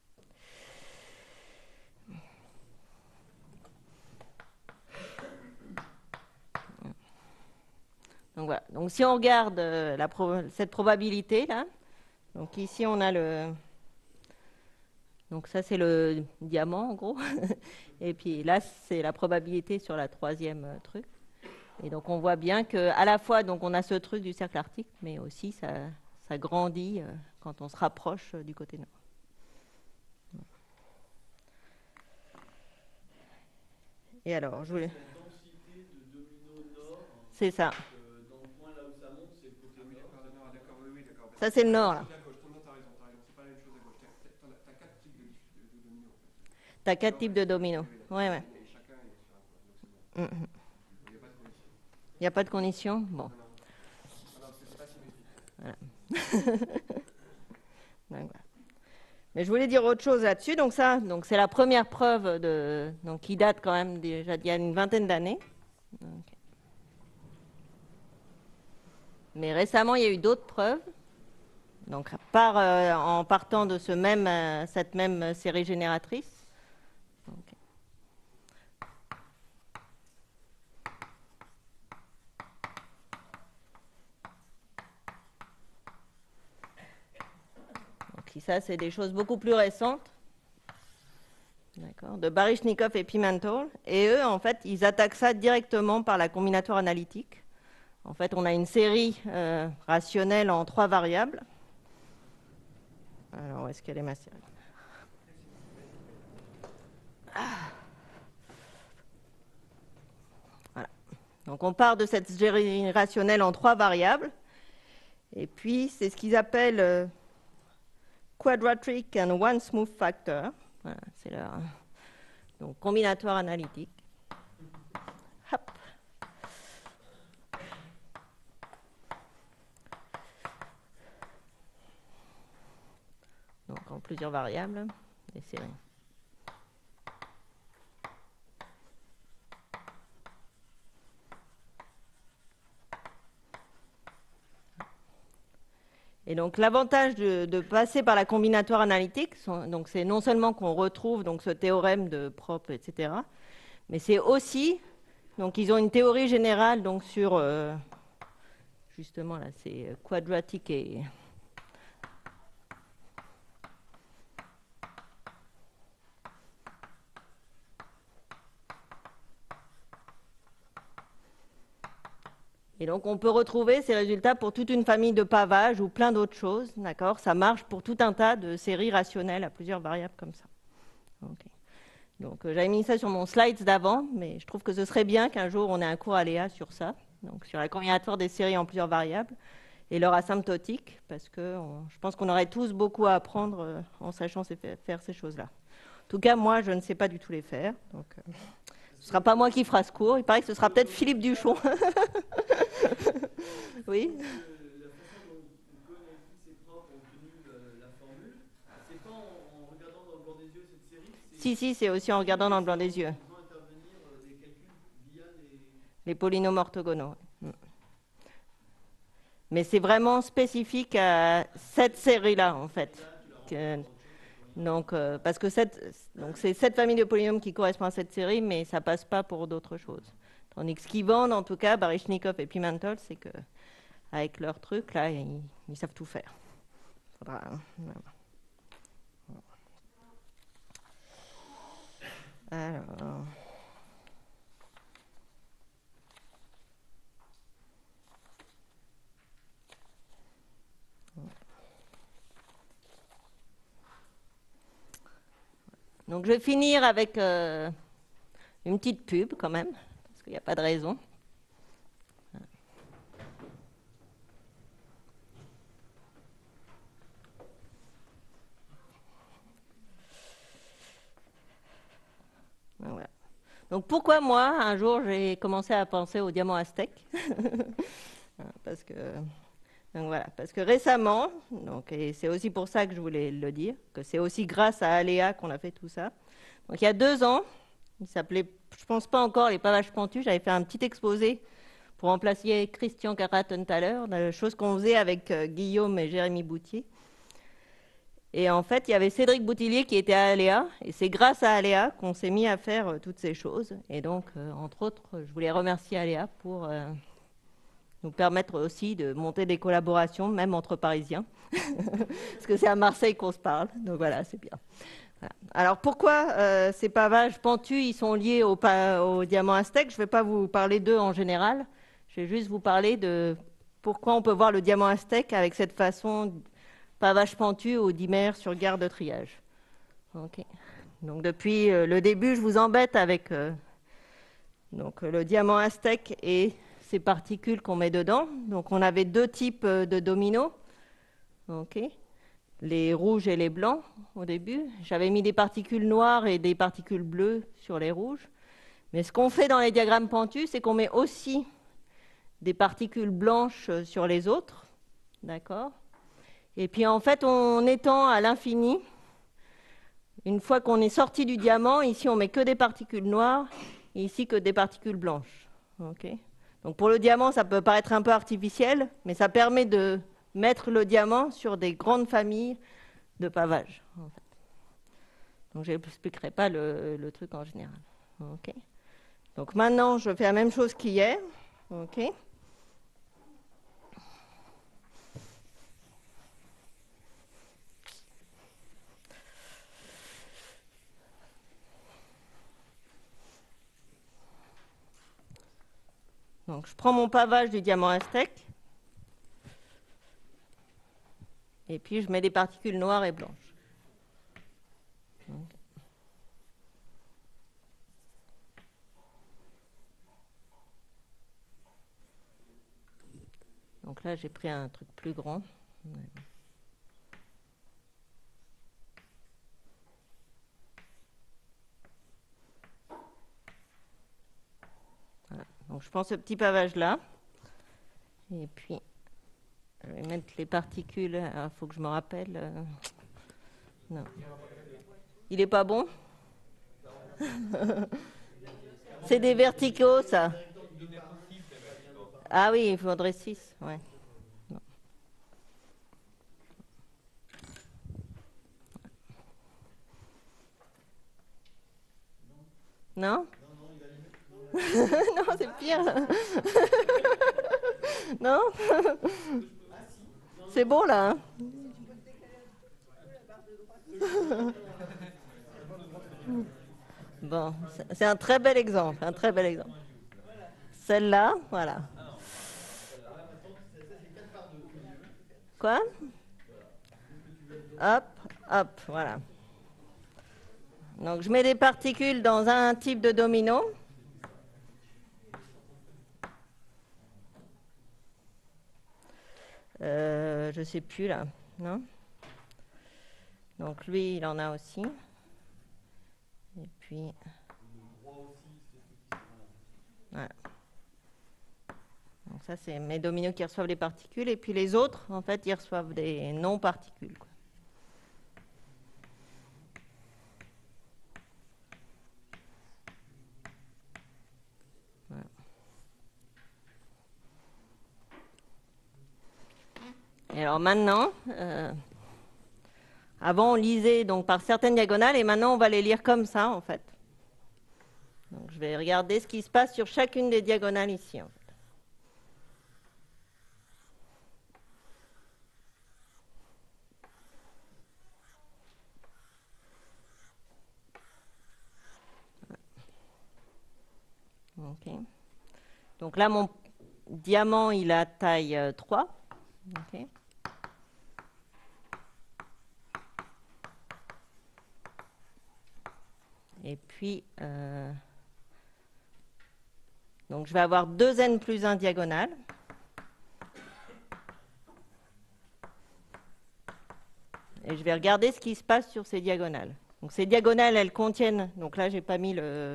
Donc voilà. Donc si on regarde cette probabilité là, donc ici on a le, donc ça c'est le diamant en gros, et puis là c'est la probabilité sur la troisième truc. Et donc on voit bien que à la fois donc on a ce truc du cercle arctique, mais aussi ça grandit quand on se rapproche du côté nord. Et alors je voulais. La densité de domino nord. C'est ça. Dans le point là où ça monte, c'est le côté nord. D'accord, oui, d'accord. Ça c'est le nord là. Non, t'as raison, c'est pas la même chose à gauche. T'as 4 types de dominos en fait. T'as 4 types de dominos. Ouais, ouais. Et chacun est sur un point, donc c'est bon. Il n'y a pas de condition. Il n'y a pas de condition? Bon. Non, c'est pas symétrique. Voilà. Donc, voilà. Mais je voulais dire autre chose là-dessus. Donc ça, donc c'est la première preuve qui date quand même déjà d'il y a une vingtaine d'années. Mais récemment, il y a eu d'autres preuves. Donc en partant de cette même série génératrice. Okay. Donc ça, c'est des choses beaucoup plus récentes. D'accord, de Baryshnikov et Pimentel. Et eux, en fait, ils attaquent ça directement par la combinatoire analytique. En fait, on a une série rationnelle en 3 variables. Alors, où est-ce qu'elle est ma série? Voilà. Donc, on part de cette série rationnelle en 3 variables. Et puis, c'est ce qu'ils appellent quadratic and one smooth factor. Voilà, c'est leur donc, combinatoire analytique. Hop. Donc en plusieurs variables, des séries. Et donc l'avantage de passer par la combinatoire analytique, donc c'est non seulement qu'on retrouve donc ce théorème de Prop, etc., mais c'est aussi, donc ils ont une théorie générale donc sur, justement là c'est quadratique et Et donc, on peut retrouver ces résultats pour toute une famille de pavages ou plein d'autres choses, d'accord? Ça marche pour tout un tas de séries rationnelles à plusieurs variables comme ça. Okay. Donc j'avais mis ça sur mon slides d'avant, mais je trouve que ce serait bien qu'un jour on ait un cours aléa sur ça, donc sur la combinatoire des séries en plusieurs variables et leur asymptotique, parce que je pense qu'on aurait tous beaucoup à apprendre en sachant faire ces choses-là. En tout cas, moi, je ne sais pas du tout les faire, donc ce ne sera pas moi qui fera ce cours. Il paraît que ce sera peut-être Philippe Duchon. Oui. La façon dont tous ces profs ont obtenu la formule, c'est pas en regardant dans le blanc des yeux cette série. Si, c'est aussi en regardant dans le blanc des yeux. Ils vont intervenir des calculs via les polynômes orthogonaux. Mais c'est vraiment spécifique à cette série-là, en fait. Donc, parce que c'est cette famille de polynômes qui correspond à cette série, mais ça passe pas pour d'autres choses. Tandis que ce qu'ils vendent, en tout cas, Baryshnikov et Pimentel, c'est que avec leur truc, là, ils savent tout faire. Faudra, alors. Donc, je vais finir avec une petite pub, quand même, parce qu'il n'y a pas de raison. Voilà. Donc pourquoi moi, un jour, j'ai commencé à penser au diamant aztèque parce que récemment, et c'est aussi pour ça que je voulais le dire, que c'est aussi grâce à Aléa qu'on a fait tout ça. Donc il y a 2 ans, il s'appelait, je pense pas encore, les pavages pentus, j'avais fait un petit exposé pour remplacer Christian Karaten-Thaler, la chose qu'on faisait avec Guillaume et Jérémy Boutier. Et en fait, il y avait Cédric Boutillier qui était à Aléa, et c'est grâce à Aléa qu'on s'est mis à faire toutes ces choses. Et donc, entre autres, je voulais remercier Aléa pour nous permettre aussi de monter des collaborations, même entre Parisiens, parce que c'est à Marseille qu'on se parle. Donc voilà, c'est bien. Voilà. Alors pourquoi ces pavages pentus, ils sont liés au diamant aztèque? Je ne vais pas vous parler d'eux en général, je vais juste vous parler de pourquoi on peut voir le diamant aztèque avec cette façon pavage pentu au dimère sur garde de triage. Okay. Donc depuis le début, je vous embête avec le diamant aztèque et ces particules qu'on met dedans. Donc on avait 2 types de dominos, les rouges et les blancs au début. J'avais mis des particules noires et des particules bleues sur les rouges. Mais ce qu'on fait dans les diagrammes pentus, c'est qu'on met aussi des particules blanches sur les autres, d'accord ? Et puis en fait, on étend à l'infini. Une fois qu'on est sorti du diamant, ici on met que des particules noires, et ici que des particules blanches. Okay. Donc pour le diamant, ça peut paraître un peu artificiel, mais ça permet de mettre le diamant sur des grandes familles de pavages. En fait. Donc je n'expliquerai pas le truc en général. Okay. Donc maintenant, je fais la même chose qu'hier. Okay. Donc, je prends mon pavage du diamant aztèque et puis je mets des particules noires et blanches. Donc là, j'ai pris un truc plus grand. Voilà. Donc je prends ce petit pavage là et puis je vais mettre les particules. Il faut que je me rappelle. Non. Il n'est pas bon. C'est des verticaux, ça. Ah oui, il faudrait 6. Ouais. Non. Non, c'est pire. Non. C'est bon là. Hein. Bon, c'est un très bel exemple, un très bel exemple. Celle-là, voilà. Quoi? Hop, hop, voilà. Donc je mets des particules dans un type de domino. Je ne sais plus là, non? Donc lui, il en a aussi. Et puis... Voilà. Donc ça, c'est mes dominos qui reçoivent les particules. Et puis les autres, en fait, ils reçoivent des non-particules, quoi. Voilà. Et alors maintenant, avant on lisait donc par certaines diagonales et maintenant on va les lire comme ça, en fait. Donc je vais regarder ce qui se passe sur chacune des diagonales ici, en fait. Okay. Donc là, mon diamant, il a taille 3. Okay. Et puis, donc je vais avoir 2n plus 1 diagonale. Et je vais regarder ce qui se passe sur ces diagonales. Donc ces diagonales, elles contiennent... Donc là, je n'ai pas mis le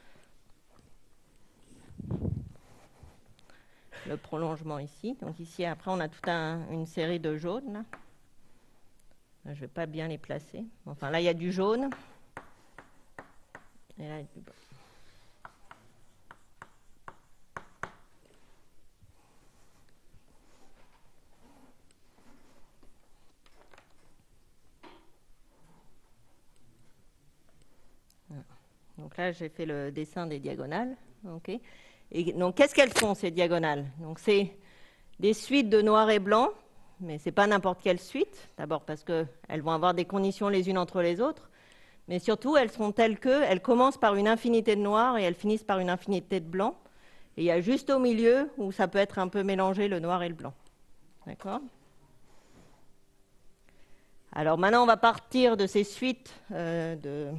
prolongement ici. Donc ici, après, on a toute une série de jaunes. Là. Je ne vais pas bien les placer. Enfin, là, il y a du jaune. Et là, il y a du blanc. Voilà. Donc là, j'ai fait le dessin des diagonales. Okay. Et donc, qu'est-ce qu'elles font, ces diagonales? Donc, c'est des suites de noir et blanc, mais ce n'est pas n'importe quelle suite. D'abord parce qu'elles vont avoir des conditions les unes entre les autres, mais surtout, elles seront telles qu'elles commencent par une infinité de noir et elles finissent par une infinité de blanc. Et il y a juste au milieu où ça peut être un peu mélangé, le noir et le blanc. D'accord? Alors maintenant, on va partir de ces suites de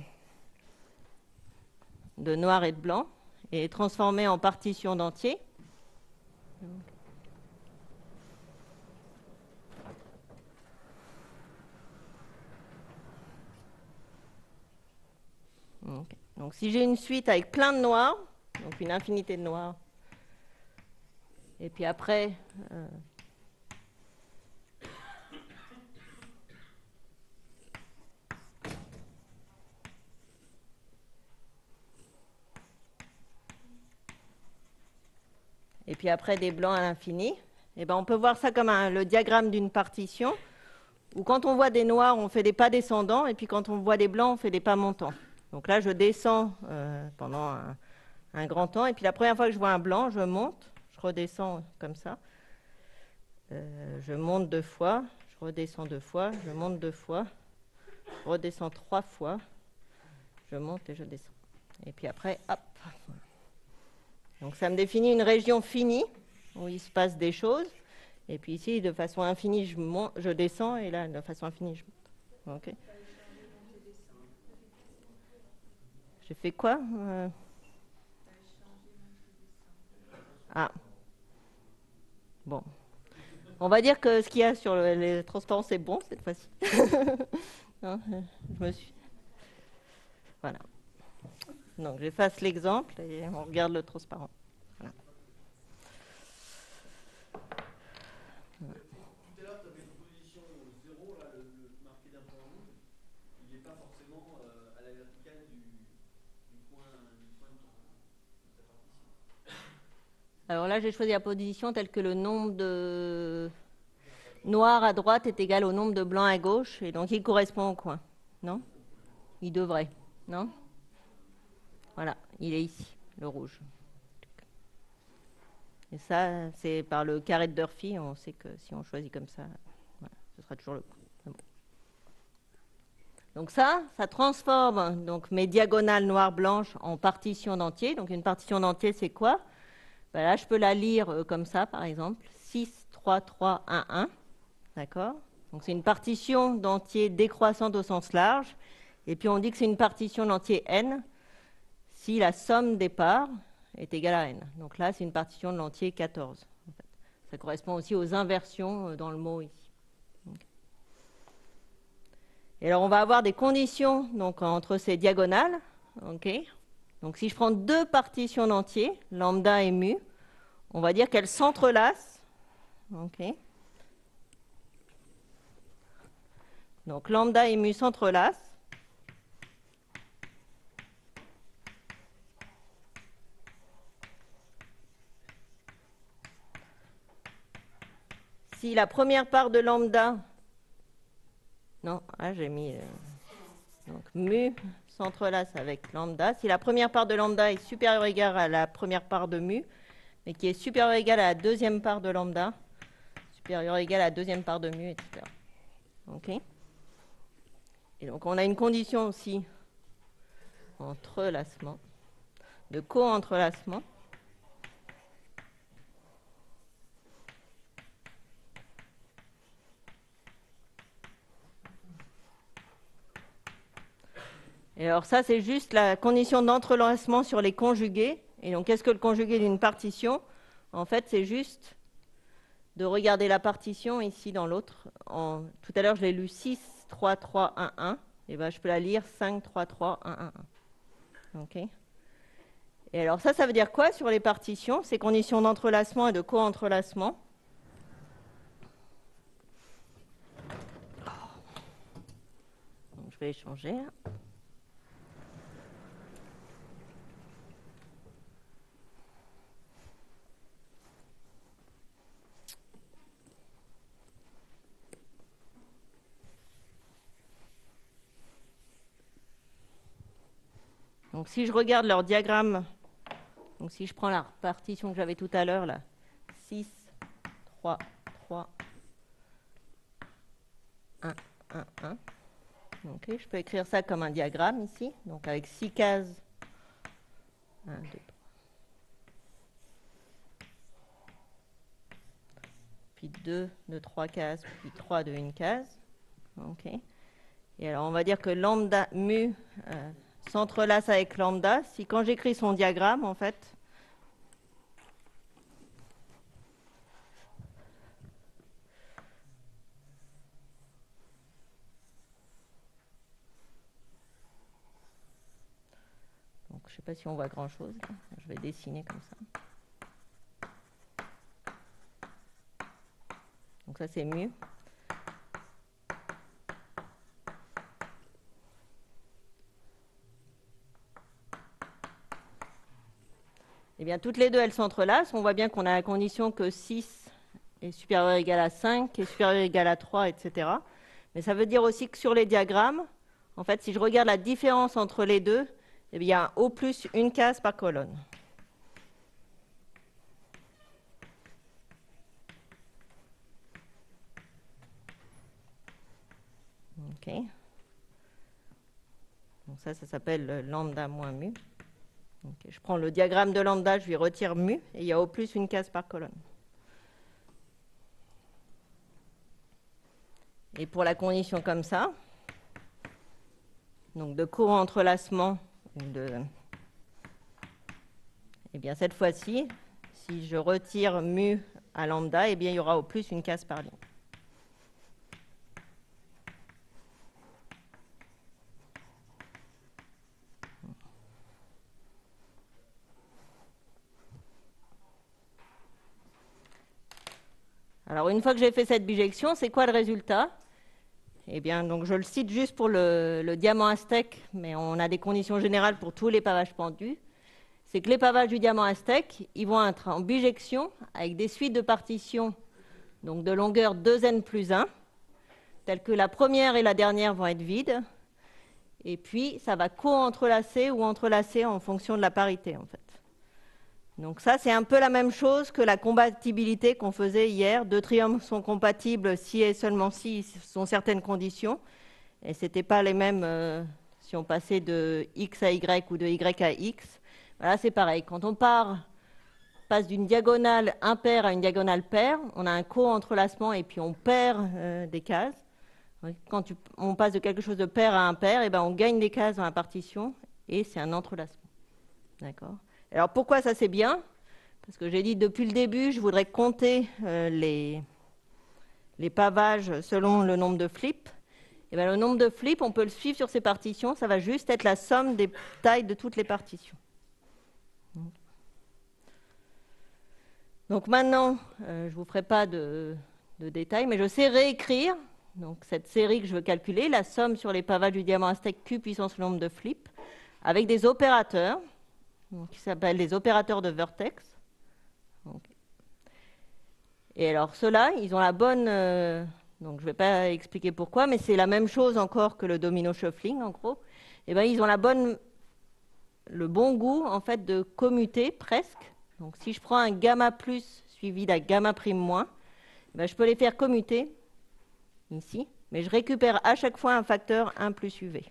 noir et de blanc et transformer en partition d'entiers. Okay. Donc si j'ai une suite avec plein de noirs, donc une infinité de noirs, et puis après... et puis après des blancs à l'infini, eh ben on peut voir ça comme le diagramme d'une partition, où quand on voit des noirs, on fait des pas descendants, et puis quand on voit des blancs, on fait des pas montants. Donc là, je descends pendant un grand temps, et puis la première fois que je vois un blanc, je monte, je redescends comme ça. Je monte 2 fois, je redescends 2 fois, je monte 2 fois, je redescends 3 fois, je monte et je descends. Et puis après, hop. Donc ça me définit une région finie où il se passe des choses. Et puis ici, de façon infinie, je descends, et là, de façon infinie, je monte. Okay. J'ai fait quoi? Ah. Bon. On va dire que ce qu'il y a sur les transparents, c'est bon cette fois-ci. Non, je me suis... Voilà. Donc j'efface l'exemple et on regarde le transparent. Voilà. Voilà. Tout à l'heure, tu avais une position 0, là, le marqué d'un point rouge. Il n'est pas forcément à la verticale du point de ta partition. Alors là, j'ai choisi la position telle que le nombre de noirs à droite est égal au nombre de blancs à gauche, et donc il correspond au coin. Non? Il devrait. Non? Voilà, il est ici, le rouge. Et ça, c'est par le carré de Durfee, on sait que si on choisit comme ça, voilà, ce sera toujours le coin. Bon. Donc ça transforme donc mes diagonales noires-blanches en partitions d'entiers. Donc une partition d'entier, c'est quoi? Ben là, je peux la lire comme ça, par exemple. 6, 3, 3, 1, 1. D'accord? Donc c'est une partition d'entiers décroissante au sens large. Et puis on dit que c'est une partition d'entier n si la somme des parts est égale à n. Donc là, c'est une partition de l'entier 14. En fait. Ça correspond aussi aux inversions dans le mot ici. Okay. Et alors, on va avoir des conditions donc, entre ces diagonales. Okay. Donc si je prends deux partitions d'entiers, lambda et mu, on va dire qu'elles s'entrelacent. Okay. Donc lambda et mu s'entrelacent. Si la première part de lambda, non, là j'ai mis, donc mu s'entrelace avec lambda. Si la première part de lambda est supérieure ou égale à la première part de mu, mais qui est supérieure ou égale à la deuxième part de lambda, supérieure ou égale à la deuxième part de mu, etc. OK. Et donc on a une condition aussi entrelacement, de co-entrelacement. Et alors ça, c'est juste la condition d'entrelacement sur les conjugués. Et donc, qu'est-ce que le conjugué d'une partition? En fait, c'est juste de regarder la partition ici dans l'autre. Tout à l'heure, je l'ai lu 6, 3, 3, 1, 1. Et bien, je peux la lire 5, 3, 3, 1, 1, 1. OK. Et alors ça veut dire quoi sur les partitions? Ces conditions d'entrelacement et de co-entrelacement. Donc, je vais échanger. Donc si je regarde leur diagramme, donc si je prends la partition que j'avais tout à l'heure, là, 6, 3, 3, 1, 1, 1. Okay, je peux écrire ça comme un diagramme ici, donc avec 6 cases. 1, 2, 3. Puis 2 de 3 cases, puis 3 de 1 case. Okay. Et alors on va dire que lambda mu s'entrelace avec lambda. Si quand j'écris son diagramme, en fait, donc je ne sais pas si on voit grand-chose. Je vais dessiner comme ça. Donc ça, c'est mu. Eh bien, toutes les deux, elles s'entrelacent. On voit bien qu'on a la condition que 6 est supérieur ou égal à 5, est supérieur ou égal à 3, etc. Mais ça veut dire aussi que sur les diagrammes, en fait, si je regarde la différence entre les deux, eh bien, il y a au plus une case par colonne. OK. Donc ça s'appelle lambda moins mu. Okay. Je prends le diagramme de lambda, je lui retire mu, et il y a au plus une case par colonne. Et pour la condition comme ça, donc de co-entrelacement, eh bien cette fois-ci, si je retire mu à lambda, eh bien il y aura au plus une case par ligne. Alors, une fois que j'ai fait cette bijection, c'est quoi le résultat? Eh bien, donc, je le cite juste pour le diamant aztèque, mais on a des conditions générales pour tous les pavages pendus. C'est que les pavages du diamant aztèque, ils vont être en bijection avec des suites de partitions donc de longueur 2n plus 1, telles que la première et la dernière vont être vides. Et puis, ça va co-entrelacer ou entrelacer en fonction de la parité, en fait. Donc ça, c'est un peu la même chose que la compatibilité qu'on faisait hier. Deux triangles sont compatibles si et seulement si sont certaines conditions. Et ce n'était pas les mêmes si on passait de x à y ou de y à x. Voilà, c'est pareil. Quand on passe d'une diagonale impaire à une diagonale paire, on a un co-entrelacement et puis on perd des cases. Quand on passe de quelque chose de pair à impair, et ben on gagne des cases dans la partition et c'est un entrelacement. D'accord. Alors pourquoi ça c'est bien? Parce que j'ai dit depuis le début, je voudrais compter les pavages selon le nombre de flips. Et ben, le nombre de flips, on peut le suivre sur ces partitions, ça va juste être la somme des tailles de toutes les partitions. Donc maintenant, je ne vous ferai pas de détails, mais je sais réécrire donc, cette série que je veux calculer, la somme sur les pavages du diamant aztèque Q puissance le nombre de flips, avec des opérateurs, donc, qui s'appellent les opérateurs de vertex. Donc, et alors ceux-là, ils ont la bonne... donc je ne vais pas expliquer pourquoi, mais c'est la même chose encore que le domino shuffling, en gros. Et ben, ils ont le bon goût, en fait, de commuter presque. Donc si je prends un gamma plus suivi d'un gamma prime moins, ben, je peux les faire commuter ici, mais je récupère à chaque fois un facteur 1 plus UV.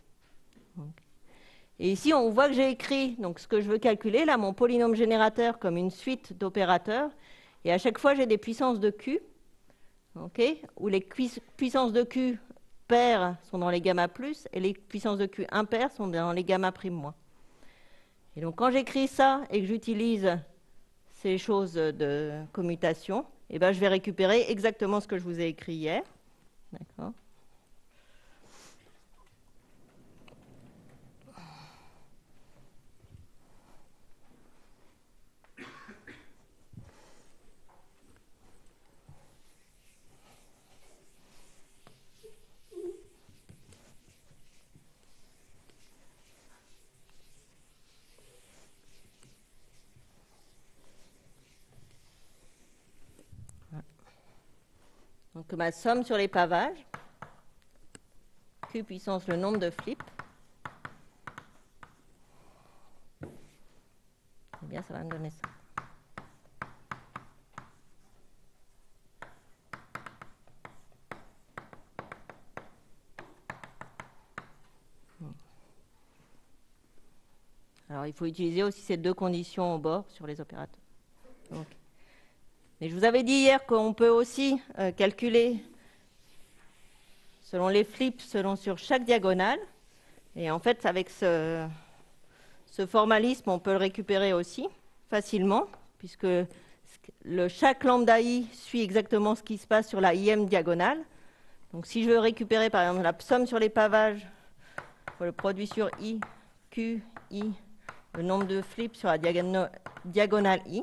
Et ici, on voit que j'ai écrit donc, ce que je veux calculer, là, mon polynôme générateur comme une suite d'opérateurs. Et à chaque fois, j'ai des puissances de Q, où les puissances de Q paires sont dans les gamma plus, et les puissances de Q impaires sont dans les gamma prime moins. Et donc, quand j'écris ça et que j'utilise ces choses de commutation, eh ben, je vais récupérer exactement ce que je vous ai écrit hier. D'accord. Donc ma somme sur les pavages, Q puissance le nombre de flips, eh bien ça va me donner ça. Alors il faut utiliser aussi ces deux conditions au bord sur les opérateurs. Donc, mais je vous avais dit hier qu'on peut aussi calculer selon les flips, sur chaque diagonale. Et en fait, avec ce formalisme, on peut le récupérer aussi facilement, puisque chaque lambda i suit exactement ce qui se passe sur la im diagonale. Donc si je veux récupérer par exemple la somme sur les pavages, pour le produit sur i, q, i, le nombre de flips sur la diagonale i,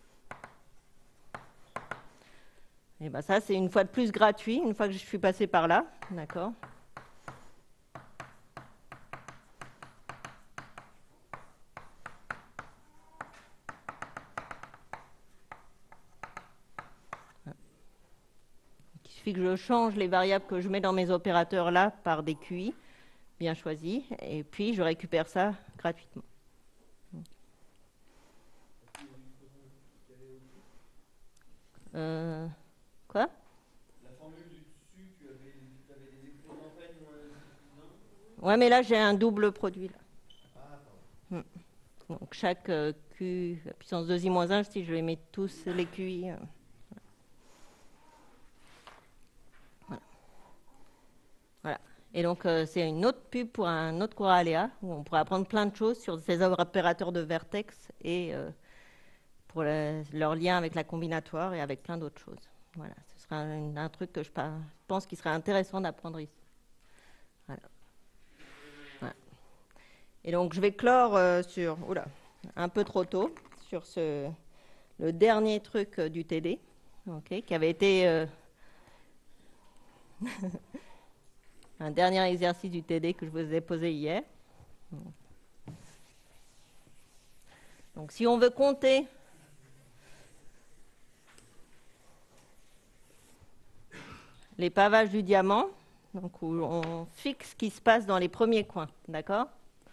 et bien ça c'est une fois de plus gratuit, une fois que je suis passé par là, d'accord. Il suffit que je change les variables que je mets dans mes opérateurs là par des QI bien choisis, et puis je récupère ça gratuitement. Quoi? La formule du dessus, tu avais des exponentielles moins suffisants? Ouais, mais là j'ai un double produit. Là. Ah, pardon. Donc chaque Q puissance 2i-1, si je les mets tous les QI. Voilà. Et donc c'est une autre pub pour un autre cours à aléa, où on pourra apprendre plein de choses sur ces opérateurs de vertex et pour leur lien avec la combinatoire et avec plein d'autres choses. Voilà, ce sera un truc que je pense qu'il serait intéressant d'apprendre ici. Voilà. Voilà. Et donc je vais clore sur, un peu trop tôt, sur le dernier truc du TD, qui avait été un dernier exercice du TD que je vous ai posé hier. Donc si on veut compter les pavages du diamant, donc où on fixe ce qui se passe dans les premiers coins, d'accord?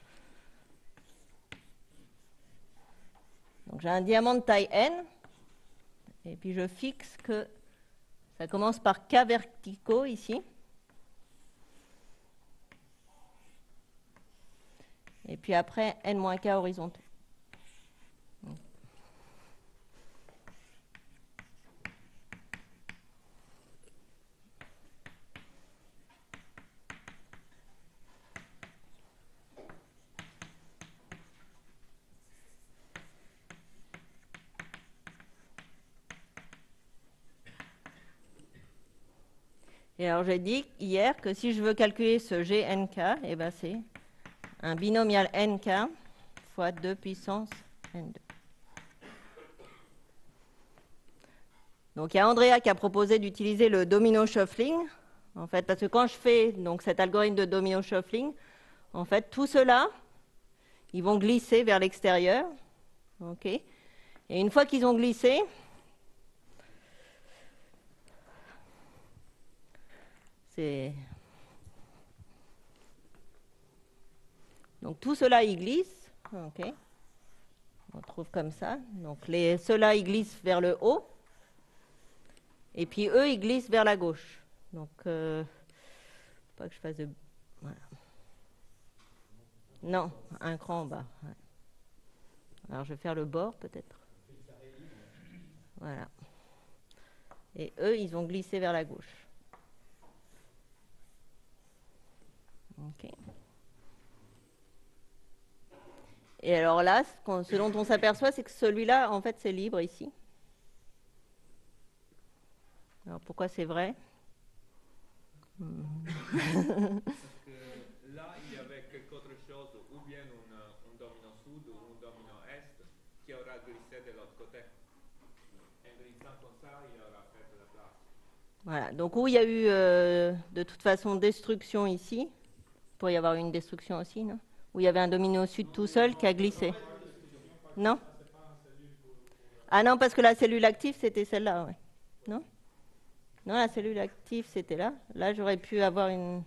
Donc j'ai un diamant de taille n, et puis je fixe que ça commence par K verticaux ici. Et puis après n-K horizontaux. Et alors, j'ai dit hier que si je veux calculer ce GNK, eh ben, c'est un binomial NK fois 2 puissance N2. Donc, il y a Andrea qui a proposé d'utiliser le domino shuffling, en fait, parce que quand je fais donc, cet algorithme de domino shuffling, en fait, tout cela, ils vont glisser vers l'extérieur. OK. Et une fois qu'ils ont glissé, donc tout cela, il glisse. OK. On trouve comme ça. Donc ceux-là, ils glissent vers le haut. Et puis eux, ils glissent vers la gauche. Donc, pas que je fasse de... Voilà. Non, un cran en bas. Ouais. Alors, je vais faire le bord, peut-être. Voilà. Et eux, ils vont glisser vers la gauche. OK. Et alors là, ce dont on s'aperçoit, c'est que celui-là, en fait, c'est libre ici. Alors, pourquoi c'est vrai? Parce que là, il y avait quelque autre chose, ou bien un domino sud ou un domino est, qui aura glissé de l'autre côté. En glissant comme ça, il aura fait de la place. Voilà. Donc, où il y a eu, de toute façon, destruction ici, il pourrait y avoir une destruction aussi, non? Où il y avait un domino sud tout seul qui a glissé. Non? Ah non, parce que la cellule active, c'était celle-là, ouais. Non? Non, la cellule active, c'était là. Là, j'aurais pu avoir une...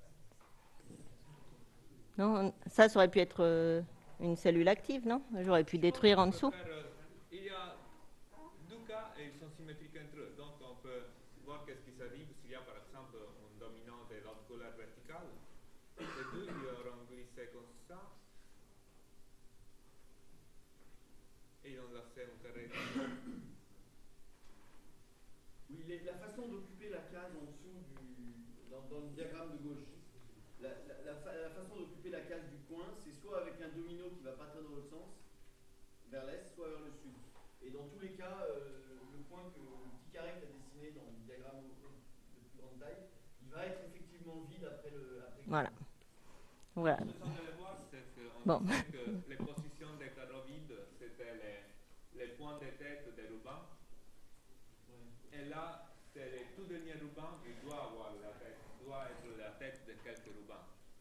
Non, ça aurait pu être une cellule active, non? J'aurais pu détruire en dessous. Il y a deux cas et ils sont symétriques entre eux. Donc, on peut voir qu'est-ce qui s'arrive s'il y a, par exemple, un dominant de l'autre couleur verticale. Les deux, ils auront glissé comme ça. Et ils ont laissé un carré. Oui, la façon d'occuper la case en dessous dans le diagramme de gauche, la façon d'occuper la case du coin, c'est soit avec un domino qui va partir dans l'autre sens, vers l'est, soit vers le sud. Et dans tous les cas, le petit carré que tu as dessiné dans le diagramme de plus grande taille, il va être effectivement vide après le. Voilà. Voilà. Ce que vous allez voir, c'est qu'on Bon. disait que les positions des carreaux vides, c'était les points de tête des rubans. Et là, c'est le tout dernier ruban, il doit avoir la tête, doit être la tête de quelques rubans.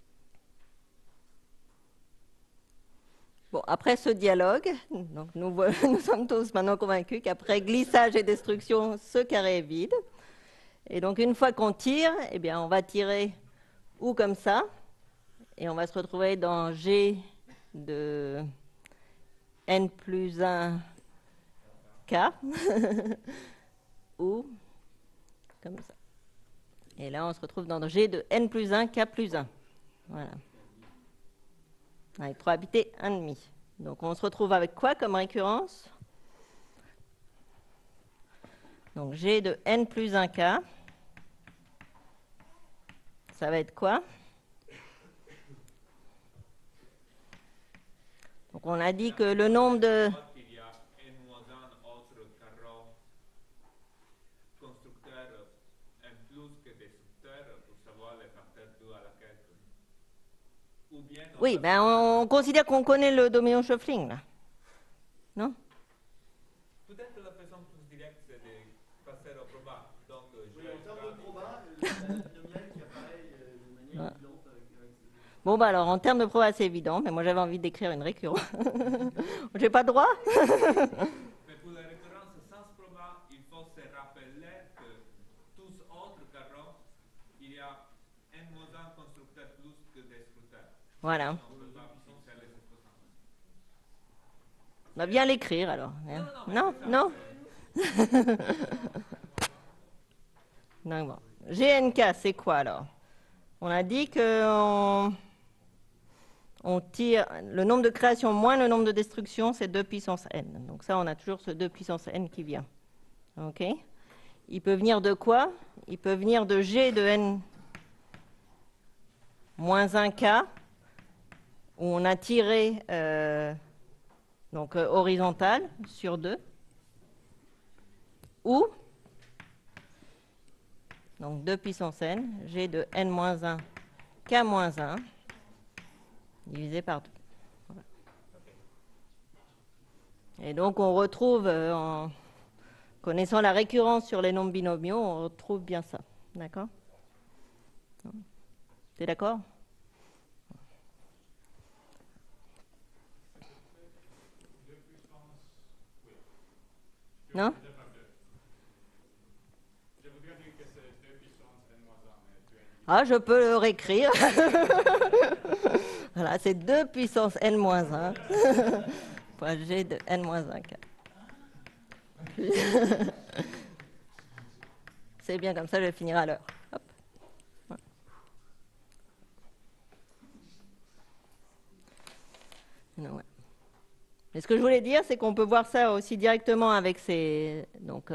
Bon, après ce dialogue, donc nous sommes tous maintenant convaincus qu'après glissage et destruction, ce carré est vide. Et donc, une fois qu'on tire, eh bien, on va tirer ou comme ça, et on va se retrouver dans G de n plus 1 K, ou comme ça. Et là, on se retrouve dans G de n plus 1 K plus 1. Voilà. Avec probabilité 1,5. Donc, on se retrouve avec quoi comme récurrence? Donc, G de n plus 1K, ça va être quoi? Donc, on a dit que le nombre de... Il y a n-1 autre carreau constructeur en plus que destructeur pour savoir les facteurs 2 à la quelque. Ou bien Oui, ben on considère qu'on connaît le domino shuffling, là. Non? peut-être la façon plus directe, c'est de passer au proba. Donc, je Oui, vais en termes de proba, la binomiale qui apparaît de manière évidente avec Bon, bah alors, en termes de proba, c'est évident, mais moi, j'avais envie d'écrire une récurrence. J'ai pas le droit? Mais pour la récurrence sans proba, il faut se rappeler que tous autres carreaux, il y a n-1 constructeur plus que destructeur. Voilà. On ne peut pas penser les exposants. On va bien l'écrire, alors. Non? Non? Donc, bon. GNK, c'est quoi, alors? On a dit que on tire le nombre de créations moins le nombre de destructions, c'est 2 puissance n. Donc ça, on a toujours ce 2 puissance n qui vient. OK? Il peut venir de quoi? Il peut venir de G de n moins 1K, où on a tiré donc horizontal sur 2, ou donc 2 puissance n, g de n-1 k-1 divisé par 2. Voilà. Et donc on retrouve, en connaissant la récurrence sur les nombres binomiaux, on retrouve bien ça. D'accord? T'es d'accord? Non? Ah, je peux le réécrire. Voilà, c'est 2 puissance n-1 fois g de n-1 k. C'est bien comme ça, je vais finir à l'heure. Hop. Voilà. Non, ouais. Mais ce que je voulais dire, c'est qu'on peut voir ça aussi directement avec ces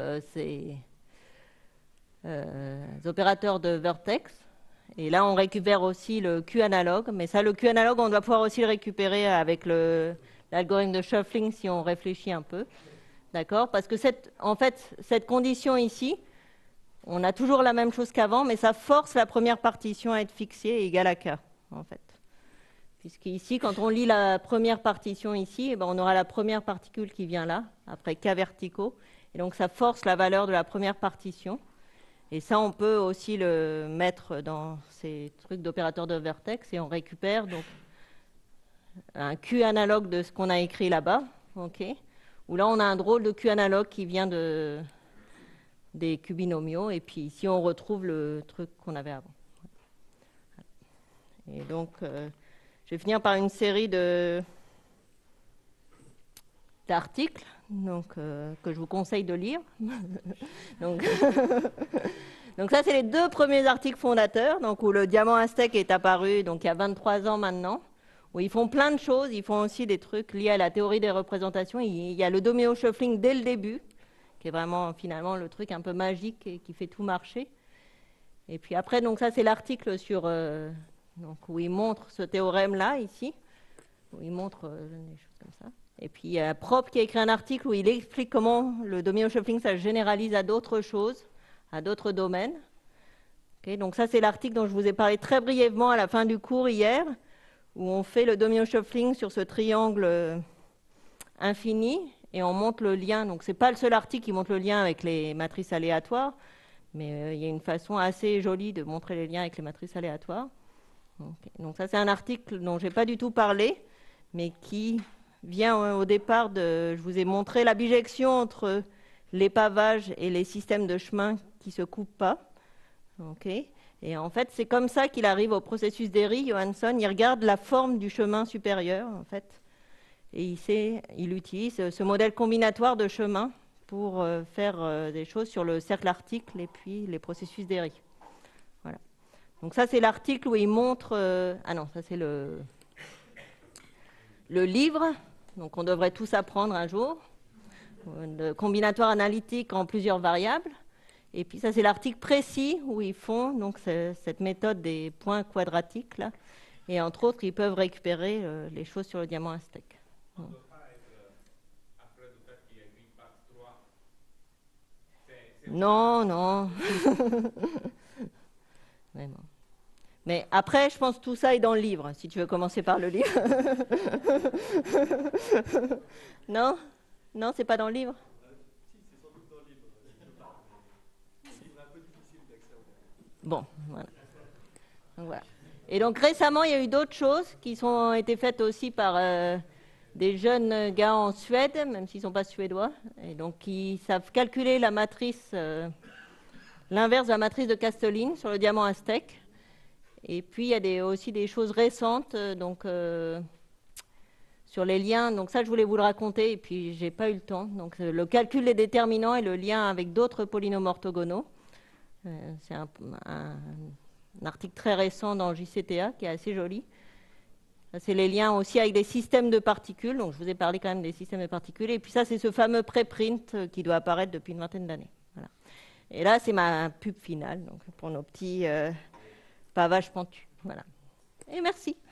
opérateurs de vertex. Et là, on récupère aussi le Q analogue. Mais ça, le Q analogue, on doit pouvoir aussi le récupérer avec l'algorithme de shuffling si on réfléchit un peu. D'accord? Parce que en fait, cette condition ici, on a toujours la même chose qu'avant, mais ça force la première partition à être fixée et égale à K, en fait. Puisqu'ici, quand on lit la première partition ici, eh ben, on aura la première particule qui vient là, après K verticaux. Et donc, ça force la valeur de la première partition. Et ça, on peut aussi le mettre dans ces trucs d'opérateurs de vertex et on récupère donc un Q analogue de ce qu'on a écrit là-bas, okay, où là, on a un drôle de Q analogue qui vient des Q binomiaux. Et puis ici, on retrouve le truc qu'on avait avant. Et donc, je vais finir par une série d'articles que je vous conseille de lire. donc, donc ça, c'est les 2 premiers articles fondateurs, donc où le diamant aztèque est apparu donc il y a 23 ans maintenant, où ils font plein de choses. Ils font aussi des trucs liés à la théorie des représentations. Il y a le domino shuffling dès le début, qui est vraiment finalement le truc un peu magique et qui fait tout marcher. Et puis après, donc ça, c'est l'article sur où il montre ce théorème-là, ici, où il montre des choses comme ça. Et puis il y a Prop qui a écrit un article où il explique comment le domino shuffling, ça se généralise à d'autres choses, à d'autres domaines. Okay, donc ça, c'est l'article dont je vous ai parlé très brièvement à la fin du cours hier, où on fait le domino shuffling sur ce triangle infini, et on montre le lien. Donc ce n'est pas le seul article qui montre le lien avec les matrices aléatoires, mais il y a une façon assez jolie de montrer les liens avec les matrices aléatoires. Okay. Donc ça, c'est un article dont je n'ai pas du tout parlé, mais qui vient au départ de... Je vous ai montré la bijection entre les pavages et les systèmes de chemin qui ne se coupent pas. Okay. Et en fait, c'est comme ça qu'il arrive au processus d'Erie. Johansson, il regarde la forme du chemin supérieur, en fait, et il utilise ce modèle combinatoire de chemin pour faire des choses sur le cercle article et puis les processus d'Erie. Voilà. Donc ça, c'est l'article où il montre... ah non, ça c'est le livre, donc on devrait tous apprendre un jour, de combinatoire analytique en plusieurs variables. Et puis ça, c'est l'article précis où ils font donc cette méthode des points quadratiques, là. Et entre autres, ils peuvent récupérer les choses sur le diamant aztèque. On ne doit pas être après le fait qu'il y a écrit par 3. Non, non. Mais après, je pense que tout ça est dans le livre, si tu veux commencer par le livre. Non? Non, c'est pas dans le livre? Si, c'est sans doute dans le livre. Le livre est un peu difficile d'accès au livre. Bon, voilà. Donc, voilà. Et donc récemment, il y a eu d'autres choses qui ont été faites aussi par des jeunes gars en Suède, même s'ils ne sont pas suédois, et donc qui savent calculer la matrice, l'inverse de la matrice de Castellin sur le diamant aztèque. Et puis, il y a aussi des choses récentes sur les liens. Donc ça, je voulais vous le raconter, et puis je n'ai pas eu le temps. Donc le calcul des déterminants et le lien avec d'autres polynômes orthogonaux. C'est un article très récent dans le JCTA qui est assez joli. C'est les liens aussi avec des systèmes de particules. Donc je vous ai parlé quand même des systèmes de particules. Et puis ça, c'est ce fameux préprint qui doit apparaître depuis une vingtaine d'années. Voilà. Et là, c'est ma pub finale donc, pour nos petits... pavage pentu. Voilà. Et merci.